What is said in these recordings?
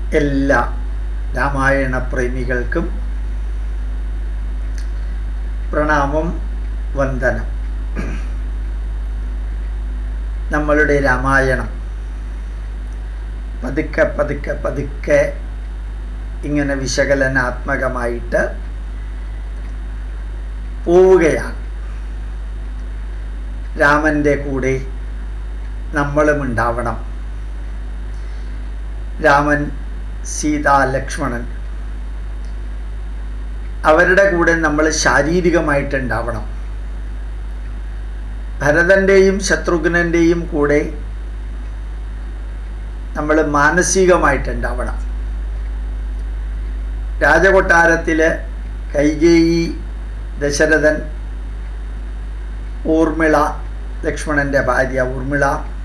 എല്ലാ രാമായണ പ്രേമികൾക്കും പ്രണാമം, വന്ദനം. നമ്മളുടെ രാമായണം പതുക്കെ പതുക്കെ പതുക്കെ ഇങ്ങനെ വിശകലനാത്മകമായിട്ട് പോവുകയാണ്. രാമൻ്റെ കൂടെ നമ്മളും ഉണ്ടാവണം. രാമൻ, സീത, ലക്ഷ്മണൻ അവരുടെ കൂടെ നമ്മൾ ശാരീരികമായിട്ടുണ്ടാവണം. ഭരതൻ്റെയും ശത്രുഘ്നൻ്റെയും കൂടെ നമ്മൾ മാനസികമായിട്ടുണ്ടാവണം. രാജകൊട്ടാരത്തിൽ കൈകേയി, ദശരഥൻ, ഊർമിള, ലക്ഷ്മണൻ്റെ ഭാര്യ ഊർമിള,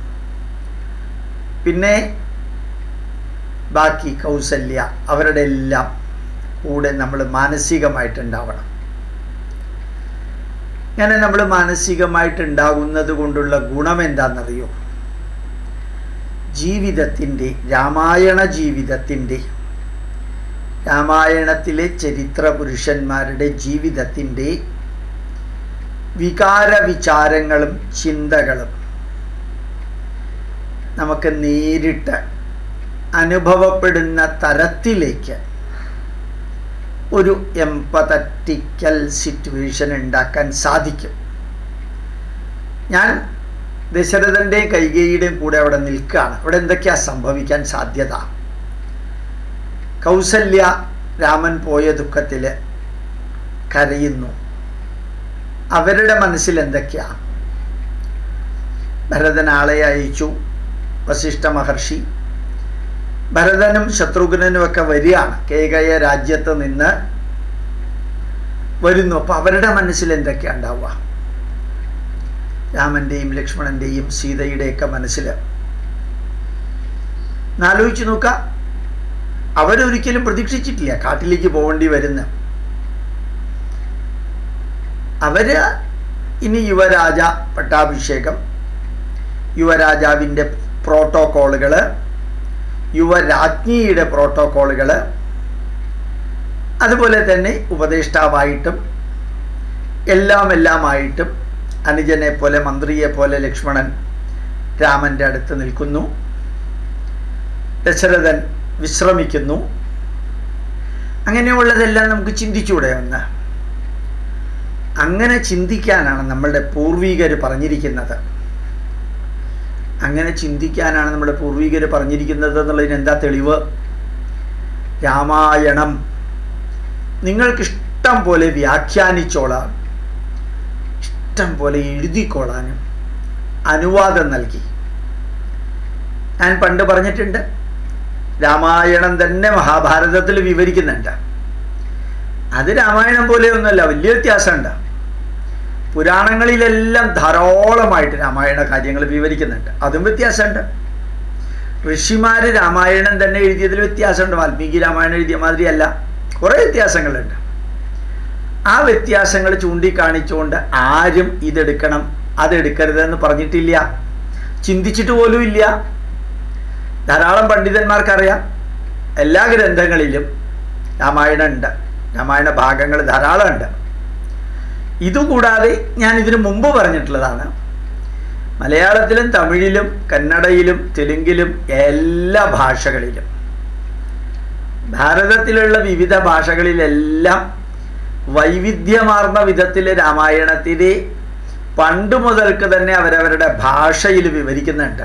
പിന്നെ ബാക്കി കൗസല്യ, അവരുടെ എല്ലാം കൂടെ നമ്മൾ മാനസികമായിട്ടുണ്ടാവണം. അങ്ങനെ നമ്മൾ മാനസികമായിട്ടുണ്ടാകുന്നത് കൊണ്ടുള്ള ഗുണം എന്താണെന്നറിയോ? ജീവിതത്തിൻ്റെ, രാമായണ ജീവിതത്തിൻ്റെ, രാമായണത്തിലെ ചരിത്ര പുരുഷന്മാരുടെ ജീവിതത്തിൻ്റെ വികാര വിചാരങ്ങളും ചിന്തകളും നമുക്ക് നേരിട്ട് അനുഭവപ്പെടുന്ന തരത്തിലേക്ക് ഒരു എംപതറ്റിക്കൽ സിറ്റുവേഷൻ ഉണ്ടാക്കാൻ സാധിക്കും. ഞാൻ ദശരഥൻ്റെയും കൈകേയിയുടെയും കൂടെ അവിടെ നിൽക്കുകയാണ്. അവിടെ എന്തൊക്കെയാണ് സംഭവിക്കാൻ സാധ്യത? കൗസല്യ രാമൻ പോയ ദുഃഖത്തിൽ കരയുന്നു. അവരുടെ മനസ്സിൽ എന്തൊക്കെയാണ്? ഭരതൻ ആളെ അയച്ചു, വസിഷ്ഠ മഹർഷി. ഭരതനും ശത്രുഘ്നനും ഒക്കെ വരികയാണ്, കേകയ രാജ്യത്ത് നിന്ന് വരുന്നു. അപ്പോൾ അവരുടെ മനസ്സിൽ എന്തൊക്കെയാണ് ഉണ്ടാവുക? രാമൻ്റെയും ലക്ഷ്മണൻ്റെയും സീതയുടെയൊക്കെ മനസ്സിൽ ആലോചിച്ച് നോക്കുക. അവരൊരിക്കലും പ്രതീക്ഷിച്ചിട്ടില്ല കാട്ടിലേക്ക് പോകേണ്ടി വരുന്ന. അവര് ഇനി യുവരാജ പട്ടാഭിഷേകം, യുവരാജാവിൻ്റെ പ്രോട്ടോക്കോളുകൾ, യുവരാജ്ഞിയുടെ പ്രോട്ടോക്കോളുകൾ, അതുപോലെ തന്നെ ഉപദേഷ്ടാവായിട്ടും എല്ലാമായിട്ടും അനുജനെ പോലെ, മന്ത്രിയെ പോലെ ലക്ഷ്മണൻ രാമൻ്റെ അടുത്ത് നിൽക്കുന്നു. ദശരഥൻ വിശ്രമിക്കുന്നു. അങ്ങനെയുള്ളതെല്ലാം നമുക്ക് ചിന്തിച്ചൂടെ? ഒന്ന് അങ്ങനെ ചിന്തിക്കാനാണ് നമ്മളുടെ പൂർവികർ പറഞ്ഞിരിക്കുന്നത്. അങ്ങനെ ചിന്തിക്കാനാണ് നമ്മുടെ പൂർവികർ പറഞ്ഞിരിക്കുന്നത് എന്നുള്ളതിന് എന്താ തെളിവ്? രാമായണം നിങ്ങൾക്കിഷ്ടം പോലെ വ്യാഖ്യാനിച്ചോളാൻ, ഇഷ്ടം പോലെ എഴുതിക്കോളാനും അനുവാദം നൽകി. ഞാൻ പണ്ട് പറഞ്ഞിട്ടുണ്ട്, രാമായണം തന്നെ മഹാഭാരതത്തിൽ വിവരിക്കുന്നുണ്ട്. അത് രാമായണം പോലെയൊന്നുമല്ല, വലിയ വ്യത്യാസമുണ്ട്. പുരാണങ്ങളിലെല്ലാം ധാരാളമായിട്ട് രാമായണ കാര്യങ്ങൾ വിവരിക്കുന്നുണ്ട്, അതും വ്യത്യാസമുണ്ട്. ഋഷിമാർ രാമായണം തന്നെ എഴുതിയതിൽ വ്യത്യാസമുണ്ട്. വാൽമീകി രാമായണം എഴുതിയ മാതിരിയല്ല, കുറേ വ്യത്യാസങ്ങളുണ്ട്. ആ വ്യത്യാസങ്ങൾ ചൂണ്ടിക്കാണിച്ചുകൊണ്ട് ആരും ഇതെടുക്കണം അതെടുക്കരുതെന്ന് പറഞ്ഞിട്ടില്ല, ചിന്തിച്ചിട്ട് പോലും ഇല്ല. ധാരാളം പണ്ഡിതന്മാർക്കറിയാം, എല്ലാ ഗ്രന്ഥങ്ങളിലും രാമായണം ഉണ്ട്, രാമായണ ഭാഗങ്ങൾ ധാരാളം ഉണ്ട്. ഇതുകൂടാതെ ഞാൻ ഇതിനു മുമ്പ് പറഞ്ഞിട്ടുള്ളതാണ്, മലയാളത്തിലും തമിഴിലും കന്നഡയിലും തെലുങ്കിലും എല്ലാ ഭാഷകളിലും, ഭാരതത്തിലുള്ള വിവിധ ഭാഷകളിലെല്ലാം വൈവിധ്യമാർന്ന വിധത്തിൽ രാമായണത്തിനെ പണ്ട് മുതൽക്ക് തന്നെ അവരവരുടെ ഭാഷയിൽ വിവരിക്കുന്നുണ്ട്.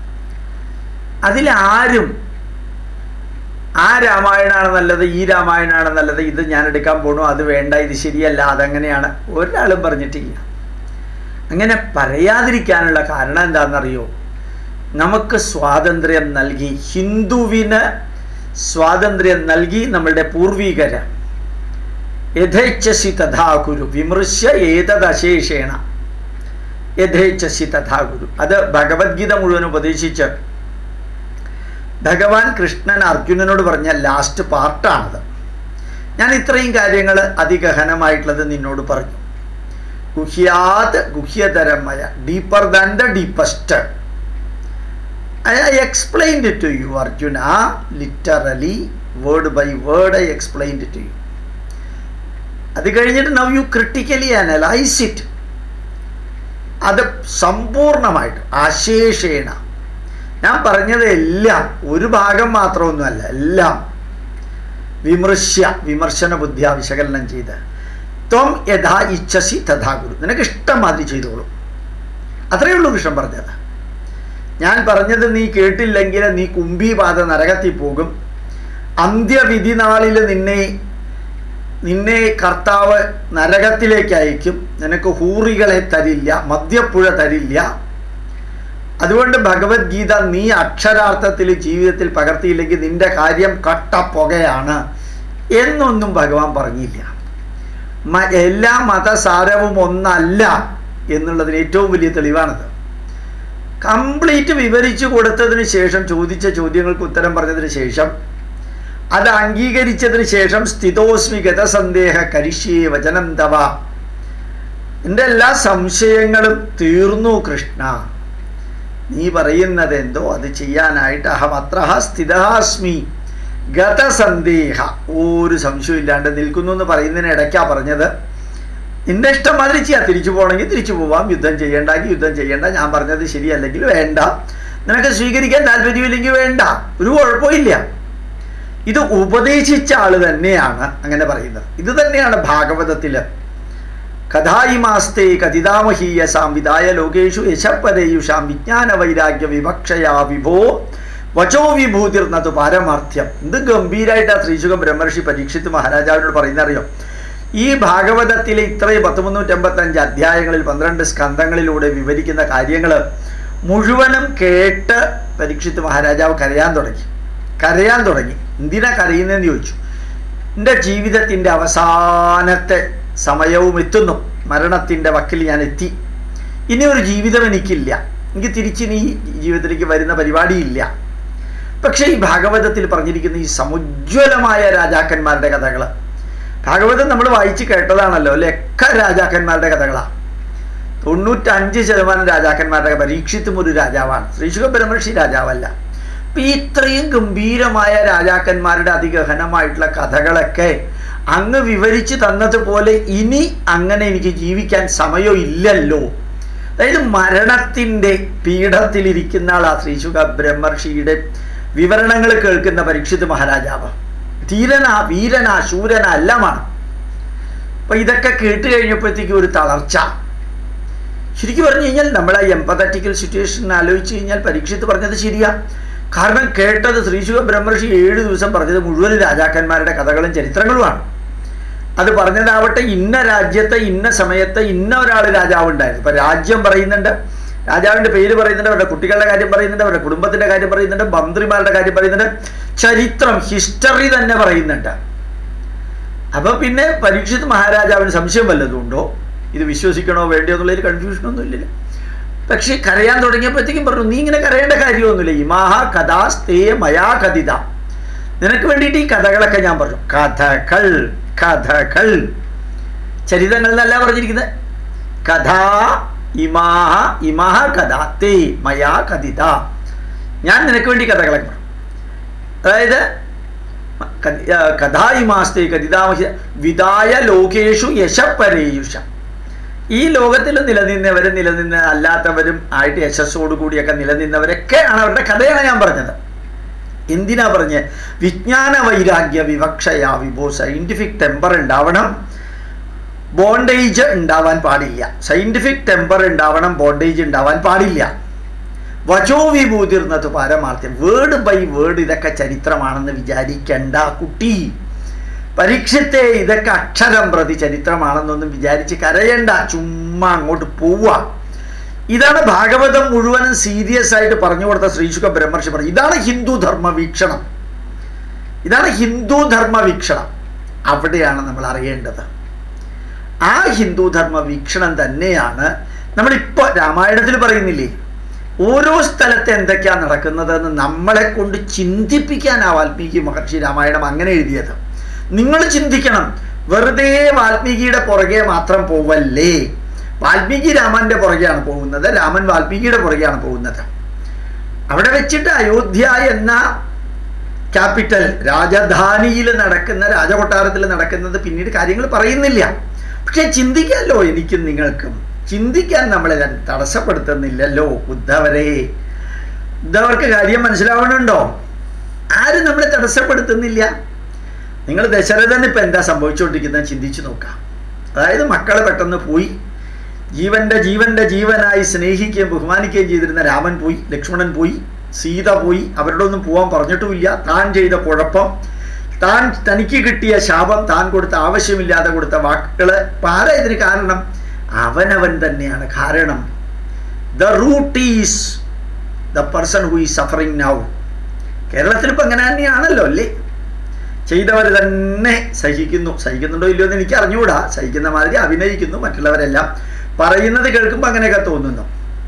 അതിലാരും ആ രാമായണമാണ് നല്ലത്, ഈ രാമായണമാണ് നല്ലത്, ഇത് ഞാൻ എടുക്കാൻ പോണു, അത് വേണ്ട, ഇത് ശരിയല്ല, അതെങ്ങനെയാണ്, ഒരാളും പറഞ്ഞിട്ടില്ല. അങ്ങനെ പറയാതിരിക്കാനുള്ള കാരണം എന്താണെന്നറിയോ? നമുക്ക് സ്വാതന്ത്ര്യം നൽകി, ഹിന്ദുവിന് സ്വാതന്ത്ര്യം നൽകി നമ്മളുടെ പൂർവികർ. യഥേച്ഛസി തഥാ കുരു വിമൃശ്യ ഏതദശേഷേണ യഥേച്ഛസി തഥാ കുരു. അത് ഭഗവത്ഗീത മുഴുവൻ ഉപദേശിച്ച് ഭഗവാൻ കൃഷ്ണൻ അർജുനനോട് പറഞ്ഞ ലാസ്റ്റ് പാർട്ടാണത്. ഞാൻ ഇത്രയും കാര്യങ്ങൾ അതിഗഹനമായിട്ടുള്ളത് നിന്നോട് പറഞ്ഞു. ഗുഹ്യാത് ഗുഹ്യതരമായ, deeper than the deepest. I explained it to you, Arjuna. Literally, word by word, I explained it to you. അത് കഴിഞ്ഞിട്ട് now you critically analyze it. അത് സമ്പൂർണമായിട്ട് ആശേഷേണ ഞാൻ പറഞ്ഞത് എല്ലാം ഒരു ഭാഗം മാത്രമൊന്നുമല്ല, എല്ലാം വിമർശന ബുദ്ധിയ വിശകലനം ചെയ്ത് ത്വം യഥാ ഇച്ഛസി തഥാ കുരു, നിനക്ക് ഇഷ്ടം മാതിരി ചെയ്തോളൂ. അത്രയേ ഉള്ളൂ കൃഷ്ണൻ പറഞ്ഞത്. ഞാൻ പറഞ്ഞത് നീ കേട്ടില്ലെങ്കിൽ നീ കുംഭീപാത നരകത്തിൽ പോകും. അന്ത്യവിധി നാളിൽ നിന്നെ കർത്താവ് നരകത്തിലേക്ക് അയക്കും. നിനക്ക് ഹൂറികളെ തരില്ല, മദ്യപ്പുഴ തരില്ല. അതുകൊണ്ട് ഭഗവത്ഗീത നീ അക്ഷരാർത്ഥത്തിൽ ജീവിതത്തിൽ പകർത്തിയില്ലെങ്കിൽ നിന്റെ കാര്യം കട്ടപ്പുകയാണ് എന്നൊന്നും ഭഗവാൻ പറഞ്ഞില്ല. എല്ലാ മതസാരവും ഒന്നല്ല എന്നുള്ളതിന് ഏറ്റവും വലിയ തെളിവാണത്. കംപ്ലീറ്റ് വിവരിച്ചു കൊടുത്തതിന് ശേഷം, ചോദിച്ച ചോദ്യങ്ങൾക്ക് ഉത്തരം പറഞ്ഞതിന് ശേഷം, അത് അംഗീകരിച്ചതിന് ശേഷം സ്ഥിതോസ്മി ഗതസന്ദേഹ കരിഷ്യേ വചനം തവ, എൻ്റെ എല്ലാ സംശയങ്ങളും തീർന്നു കൃഷ്ണ, നീ പറയുന്നത് എന്തോ അത് ചെയ്യാനായിട്ട് അഹം അത്ര സ്ഥിതാസ്മി ഗതസന്ദേഹ, ഒരു സംശയം ഇല്ലാണ്ട് നിൽക്കുന്നു എന്ന് പറയുന്നതിന് ഇടയ്ക്കാ പറഞ്ഞത് നിന്റെ ഇഷ്ടം മാതിരി ചെയ്യാം, തിരിച്ചു പോകണമെങ്കിൽ തിരിച്ചു പോവാം, യുദ്ധം ചെയ്യേണ്ടെങ്കിൽ യുദ്ധം ചെയ്യേണ്ട, ഞാൻ പറഞ്ഞത് ശരിയല്ലെങ്കിൽ വേണ്ട, നിനക്ക് സ്വീകരിക്കാൻ താല്പര്യമില്ലെങ്കിൽ വേണ്ട, ഒരു കുഴപ്പമില്ല. ഇത് ഉപദേശിച്ച ആള് തന്നെയാണ് അങ്ങനെ പറയുന്നത്. ഇത് തന്നെയാണ് ഭാഗവതത്തില് കഥായിമാസ്തേ കഥിതാമഹീയസാം വിദായ ലോകേഷു യശപരേയുഷാം വിജ്ഞാന വൈരാഗ്യ വിവക്ഷയാ വിഭോ വചോ വിഭൂതിർന്നത് പാരമാർത്ഥ്യം. ഇത് ഗംഭീരമായിട്ടാണ് ശ്രീശുഖ ബ്രഹ്മർഷി പരീക്ഷിത്ത് മഹാരാജാവിനോട് പറയുന്നറിയോ. ഈ ഭാഗവതത്തിലെ ഇത്രയും 1355 അധ്യായങ്ങളിൽ 12 സ്കന്ധങ്ങളിലൂടെ വിവരിക്കുന്ന കാര്യങ്ങൾ മുഴുവനും കേട്ട് പരീക്ഷിത്ത് മഹാരാജാവ് കരയാൻ തുടങ്ങി. എന്തിനാ കരയുന്നതെന്ന് ചോദിച്ചു. എൻ്റെ ജീവിതത്തിൻ്റെ അവസാനത്തെ സമയവും എത്തുന്നു, മരണത്തിൻ്റെ വക്കിൽ ഞാൻ എത്തി, ഇനി ഒരു ജീവിതം എനിക്കില്ല, എനിക്ക് തിരിച്ചിനി ജീവിതത്തിലേക്ക് വരുന്ന പരിപാടിയില്ല. പക്ഷേ ഈ ഭാഗവതത്തിൽ പറഞ്ഞിരിക്കുന്ന ഈ സമുജ്വലമായ രാജാക്കന്മാരുടെ കഥകൾ, ഭാഗവതം നമ്മൾ വായിച്ച് കേട്ടതാണല്ലോ, ലക്ക രാജാക്കന്മാരുടെ കഥകളാണ്. 95% രാജാക്കന്മാരുടെ, പരീക്ഷിത്തും ഒരു രാജാവാണ്, ശ്രീശുഖ ബ്രഹ്മർഷി രാജാവല്ല. അപ്പം ഈ ഇത്രയും ഗംഭീരമായ രാജാക്കന്മാരുടെ അതിഗഹനമായിട്ടുള്ള കഥകളൊക്കെ അങ്ങ് വിവരിച്ച് തന്നതുപോലെ ഇനി അങ്ങനെ എനിക്ക് ജീവിക്കാൻ സമയം ഇല്ലല്ലോ. അതായത് മരണത്തിൻ്റെ പീഠത്തിലിരിക്കുന്ന ആളാ ശ്രീശുഖ ബ്രഹ്മർഷിയുടെ വിവരണങ്ങൾ കേൾക്കുന്ന പരീക്ഷിത് മഹാരാജാവ്. ധീരനാ, വീരനാ, ശൂരനാ എല്ലാമാണ്. അപ്പം ഇതൊക്കെ കേട്ട് കഴിഞ്ഞപ്പോഴത്തേക്കും ഒരു തളർച്ച. ശരിക്കും പറഞ്ഞു കഴിഞ്ഞാൽ നമ്മൾ ആ എംപതറ്റിക്കൽ സിറ്റുവേഷൻ ആലോചിച്ച് കഴിഞ്ഞാൽ പരീക്ഷിത്ത് പറഞ്ഞത് ശരിയാ. കാരണം കേട്ടത് ശ്രീശുഖ ബ്രഹ്മർഷി 7 ദിവസം പറഞ്ഞത് മുഴുവൻ രാജാക്കന്മാരുടെ കഥകളും ചരിത്രങ്ങളുമാണ്. അത് പറഞ്ഞതാവട്ടെ ഇന്ന രാജ്യത്തെ ഇന്ന സമയത്ത് ഇന്ന ഒരാൾ രാജാവ് ഉണ്ടായിരുന്നു. ഇപ്പം രാജ്യം പറയുന്നുണ്ട്, രാജാവിൻ്റെ പേര് പറയുന്നുണ്ട്, അവരുടെ കുട്ടികളുടെ കാര്യം പറയുന്നുണ്ട്, അവരുടെ കുടുംബത്തിൻ്റെ കാര്യം പറയുന്നുണ്ട്, മന്ത്രിമാരുടെ കാര്യം പറയുന്നുണ്ട്, ചരിത്രം ഹിസ്റ്ററി തന്നെ പറയുന്നുണ്ട്. അപ്പോൾ പിന്നെ പരീക്ഷിത് മഹാരാജാവിന് സംശയം വല്ലതുണ്ടോ, ഇത് വിശ്വസിക്കണോ വേണ്ടയോ എന്നുള്ളൊരു കൺഫ്യൂഷനൊന്നും ഇല്ലല്ലോ. പക്ഷെ കരയാൻ തുടങ്ങിയപ്പോഴത്തേക്കും പറഞ്ഞു, നീ ഇങ്ങനെ കരയേണ്ട കാര്യമൊന്നുമില്ല, ഇമാഹ കഥാസ്തേ മയാ കഥിത, നിനക്ക് വേണ്ടിയിട്ട് ഈ കഥകളൊക്കെ ഞാൻ പറഞ്ഞു. കഥകൾ ചരിതങ്ങൾ എന്നല്ല പറഞ്ഞിരിക്കുന്നത്. കഥാ ഇമാഹ കഥ തേ മയാ കഥിത, ഞാൻ നിനക്ക് വേണ്ടി കഥകളൊക്കെ പറഞ്ഞു. അതായത് കഥായിമാസ്തേ കഥിതാമഹി വിദായ ലോകേഷു യശപരേയുഷ, ഈ ലോകത്തിൽ നിലനിന്ന അല്ലാത്തവരും ആയിട്ട് യശസ്സോടുകൂടിയൊക്കെ നിലനിന്നവരൊക്കെയാണ് അവരുടെ കഥയാണ് ഞാൻ പറഞ്ഞത്. എന്തിനാ പറഞ്ഞ്? വിജ്ഞാന വൈരാഗ്യ വിവക്ഷയാ വിഭോ, സയൻറ്റിഫിക് ടെമ്പർ ഉണ്ടാവണം, ബോണ്ടേജ് ഉണ്ടാവാൻ പാടില്ല. സയൻറ്റിഫിക് ടെമ്പർ ഉണ്ടാവണം, ബോണ്ടേജ് ഉണ്ടാവാൻ പാടില്ല. വചോ വിഭൂതിർന്നത് പാരമാർത്ഥ്യം, വേർഡ് ബൈ വേർഡ് ഇതൊക്കെ ചരിത്രമാണെന്ന് വിചാരിക്കണ്ട കുട്ടി. പരീക്ഷത്തെ ഇതൊക്കെ അക്ഷരം പ്രതി ചരിത്രമാണെന്നൊന്നും വിചാരിച്ച് കരയണ്ട, ചുമ്മാ അങ്ങോട്ട് പോവുക. ഇതാണ് ഭാഗവതം മുഴുവനും സീരിയസ് ആയിട്ട് പറഞ്ഞു കൊടുത്ത ശ്രീശുഖ ബ്രഹ്മർഷി പറഞ്ഞു. ഇതാണ് ഹിന്ദു ധർമ്മ വീക്ഷണം, ഇതാണ് ഹിന്ദു ധർമ്മ വീക്ഷണം. അവിടെയാണ് നമ്മൾ അറിയേണ്ടത്. ആ ഹിന്ദു ധർമ്മ വീക്ഷണം തന്നെയാണ് നമ്മളിപ്പോൾ രാമായണത്തിൽ പറയുന്നില്ലേ, ഓരോ സ്ഥലത്ത് എന്തൊക്കെയാണ് നടക്കുന്നതെന്ന് നമ്മളെ കൊണ്ട് ചിന്തിപ്പിക്കാൻ ആ വാൽമീകി മഹർഷി രാമായണം അങ്ങനെ എഴുതിയത്. നിങ്ങൾ ചിന്തിക്കണം, വെറുതെ വാൽമീകിയുടെ പുറകെ മാത്രം പോവല്ലേ. വാൽമീകി രാമന്റെ പുറകെയാണ് പോകുന്നത്, രാമൻ വാൽമീകിയുടെ പുറകെയാണ് പോകുന്നത്. അവിടെ വെച്ചിട്ട് അയോധ്യ എന്ന ക്യാപിറ്റൽ രാജധാനിയിൽ നടക്കുന്ന, രാജകൊട്ടാരത്തിൽ നടക്കുന്നത് പിന്നീട് കാര്യങ്ങൾ പറയുന്നില്ല. പക്ഷെ ചിന്തിക്കാമല്ലോ, എനിക്കും നിങ്ങൾക്കും ചിന്തിക്കാൻ നമ്മളെ തടസ്സപ്പെടുത്തുന്നില്ലല്ലോ ഉദ്ധവരെ. ഉദ്ധവർക്ക് കാര്യം മനസ്സിലാവണുണ്ടോ? ആരും നമ്മളെ തടസ്സപ്പെടുത്തുന്നില്ല. നിങ്ങൾ ദശരഥന് ഇപ്പം എന്താ സംഭവിച്ചുകൊണ്ടിരിക്കുന്നത് ചിന്തിച്ചു നോക്കാം. അതായത് മക്കളെ പെട്ടെന്ന് പോയി, ജീവന്റെ ജീവനായി സ്നേഹിക്കുകയും ബഹുമാനിക്കുകയും ചെയ്തിരുന്ന രാമൻ പോയി, ലക്ഷ്മണൻ പോയി, സീത പോയി. അവരുടെ ഒന്നും പോകാൻ പറഞ്ഞിട്ടുമില്ല. താൻ ചെയ്ത കുഴപ്പം, തനിക്ക് കിട്ടിയ ശാപം, താൻ കൊടുത്ത ആവശ്യമില്ലാതെ കൊടുത്ത വാക്കുകൾ, ആരാ ഇതിന് കാരണം? അവനവൻ തന്നെയാണ് കാരണം. The root is the person who is suffering now. കേരളത്തിൽ ഇപ്പം അങ്ങനെ തന്നെയാണല്ലോ അല്ലേ? ചെയ്തവർ തന്നെ സഹിക്കുന്നുണ്ടോ ഇല്ലയോ എന്ന് എനിക്ക് അറിഞ്ഞുകൂടാ. സഹിക്കുന്ന മാതിരി അഭിനയിക്കുന്നു, മറ്റുള്ളവരെല്ലാം പറയുന്നത് കേൾക്കുമ്പോൾ അങ്ങനെയൊക്കെ തോന്നുന്നു.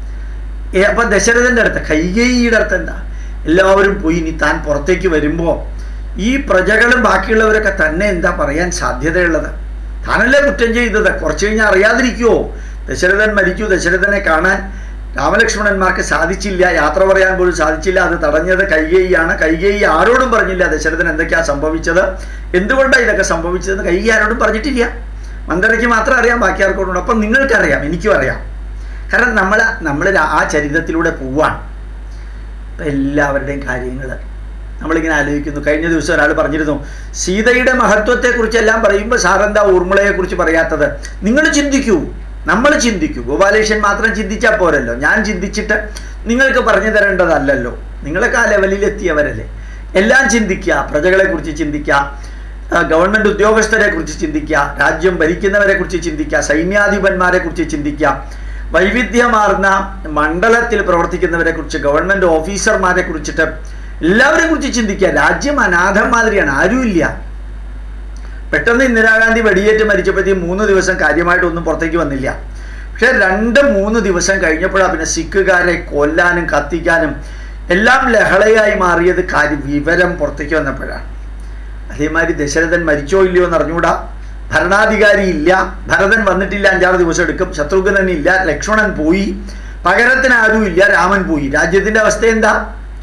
അപ്പം ദശരഥൻ്റെ അടുത്ത്, കൈകേയിയുടെ അടുത്ത് എന്താ? എല്ലാവരും പോയി, ഇനി താൻ പുറത്തേക്ക് വരുമ്പോൾ ഈ പ്രജകളും ബാക്കിയുള്ളവരൊക്കെ തന്നെ എന്താ പറയാൻ സാധ്യതയുള്ളത്? താനല്ലേ കുറ്റം ചെയ്തത്, കുറച്ച് കഴിഞ്ഞാൽ അറിയാതിരിക്കുമോ? ദശരഥൻ മരിച്ചു, ദശരഥനെ കാണാൻ രാമലക്ഷ്മണന്മാർക്ക് സാധിച്ചില്ല, യാത്ര പറയാൻ പോലും സാധിച്ചില്ല. അത് തടഞ്ഞത് കൈകേയിയാണ്. കൈകേയി ആരോടും പറഞ്ഞില്ല ദശരഥൻ എന്തൊക്കെയാണ് സംഭവിച്ചത്, എന്തുകൊണ്ടാണ് ഇതൊക്കെ സംഭവിച്ചതെന്ന് കൈകേയി ആരോടും പറഞ്ഞിട്ടില്ല. മന്ദരയ്ക്ക് മാത്രം അറിയാം, ബാക്കി ആർക്കോടുണ്ട്. അപ്പം നിങ്ങൾക്കറിയാം, എനിക്കും അറിയാം. കാരണം നമ്മൾ ആ ചരിത്രത്തിലൂടെ പോവാണ്. ഇപ്പം എല്ലാവരുടെയും കാര്യങ്ങൾ നമ്മളിങ്ങനെ ആലോചിക്കുന്നു. കഴിഞ്ഞ ദിവസം ഒരാൾ പറഞ്ഞിരുന്നു, സീതയുടെ മഹത്വത്തെക്കുറിച്ചെല്ലാം പറയുമ്പോൾ സാറെന്താ ഊർമിളയെക്കുറിച്ച് പറയാത്തത്? നിങ്ങൾ ചിന്തിക്കൂ, നമ്മൾ ചിന്തിക്കൂ. ഗോപാലേഷൻ മാത്രം ചിന്തിച്ചാൽ പോരല്ലോ. ഞാൻ ചിന്തിച്ചിട്ട് നിങ്ങൾക്ക് പറഞ്ഞു തരേണ്ടതല്ലല്ലോ. നിങ്ങളൊക്കെ ആ ലെവലിലെത്തിയവരല്ലേ. എല്ലാം ചിന്തിക്കുക, പ്രജകളെക്കുറിച്ച് ചിന്തിക്കുക, ഗവൺമെൻറ് ഉദ്യോഗസ്ഥരെ കുറിച്ച് ചിന്തിക്കുക, രാജ്യം ഭരിക്കുന്നവരെ കുറിച്ച് ചിന്തിക്കുക, സൈന്യാധിപന്മാരെ കുറിച്ച് ചിന്തിക്കുക, വൈവിധ്യമാർന്ന മണ്ഡലത്തിൽ പ്രവർത്തിക്കുന്നവരെ കുറിച്ച്, ഗവൺമെൻറ് ഓഫീസർമാരെ കുറിച്ചിട്ട് എല്ലാവരെ കുറിച്ച് ചിന്തിക്കുക. രാജ്യം അനാഥം മാതിരിയാണ്, ആരുമില്ല. പെട്ടെന്ന് ഇന്ദിരാഗാന്ധി വെടിയേറ്റ് മരിച്ചപ്പോഴത്തേക്കും 3 ദിവസം കാര്യമായിട്ടൊന്നും പുറത്തേക്ക് വന്നില്ല. പക്ഷെ 2-3 ദിവസം കഴിഞ്ഞപ്പോഴാണ് പിന്നെ സിഖുകാരെ കൊല്ലാനും കത്തിക്കാനും എല്ലാം ലഹളയായി മാറിയത് വിവരം പുറത്തേക്ക് വന്നപ്പോഴാണ്. അതേമാതിരി ദശരഥൻ മരിച്ചോ ഇല്ലയോ എന്ന് അറിഞ്ഞുകൂടാ. ഭരണാധികാരി ഇല്ല, ഭരതൻ വന്നിട്ടില്ല, 5-6 ദിവസം എടുക്കും. ശത്രുഘ്നൻ ഇല്ല, ലക്ഷ്മണൻ പോയി, പകരത്തിന് ആരും ഇല്ല, രാമൻ പോയി. രാജ്യത്തിൻ്റെ അവസ്ഥ എന്താ?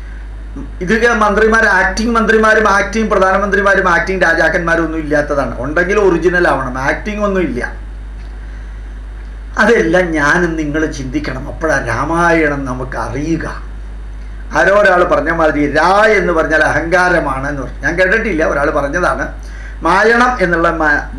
ഇത് മന്ത്രിമാർ, ആക്ടിങ് മന്ത്രിമാരും ആക്ടിങ് പ്രധാനമന്ത്രിമാരും ആക്ടിങ് രാജാക്കന്മാരും ഒന്നും ഇല്ലാത്തതാണ്. ഉണ്ടെങ്കിൽ ഒറിജിനൽ ആവണം, ആക്ടിങ് ഒന്നും ഇല്ല. അതെല്ലാം ഞാനും നിങ്ങൾ ചിന്തിക്കണം. അപ്പോഴാണ് രാമായണം നമുക്ക് അറിയുക. ആരോ ഒരാൾ പറഞ്ഞ മാതിരി രാ എന്ന് പറഞ്ഞാൽ അഹങ്കാരമാണ് എന്ന് പറഞ്ഞു. ഞാൻ കേട്ടിട്ടില്ല, ഒരാൾ പറഞ്ഞതാണ്. മായണം എന്നുള്ള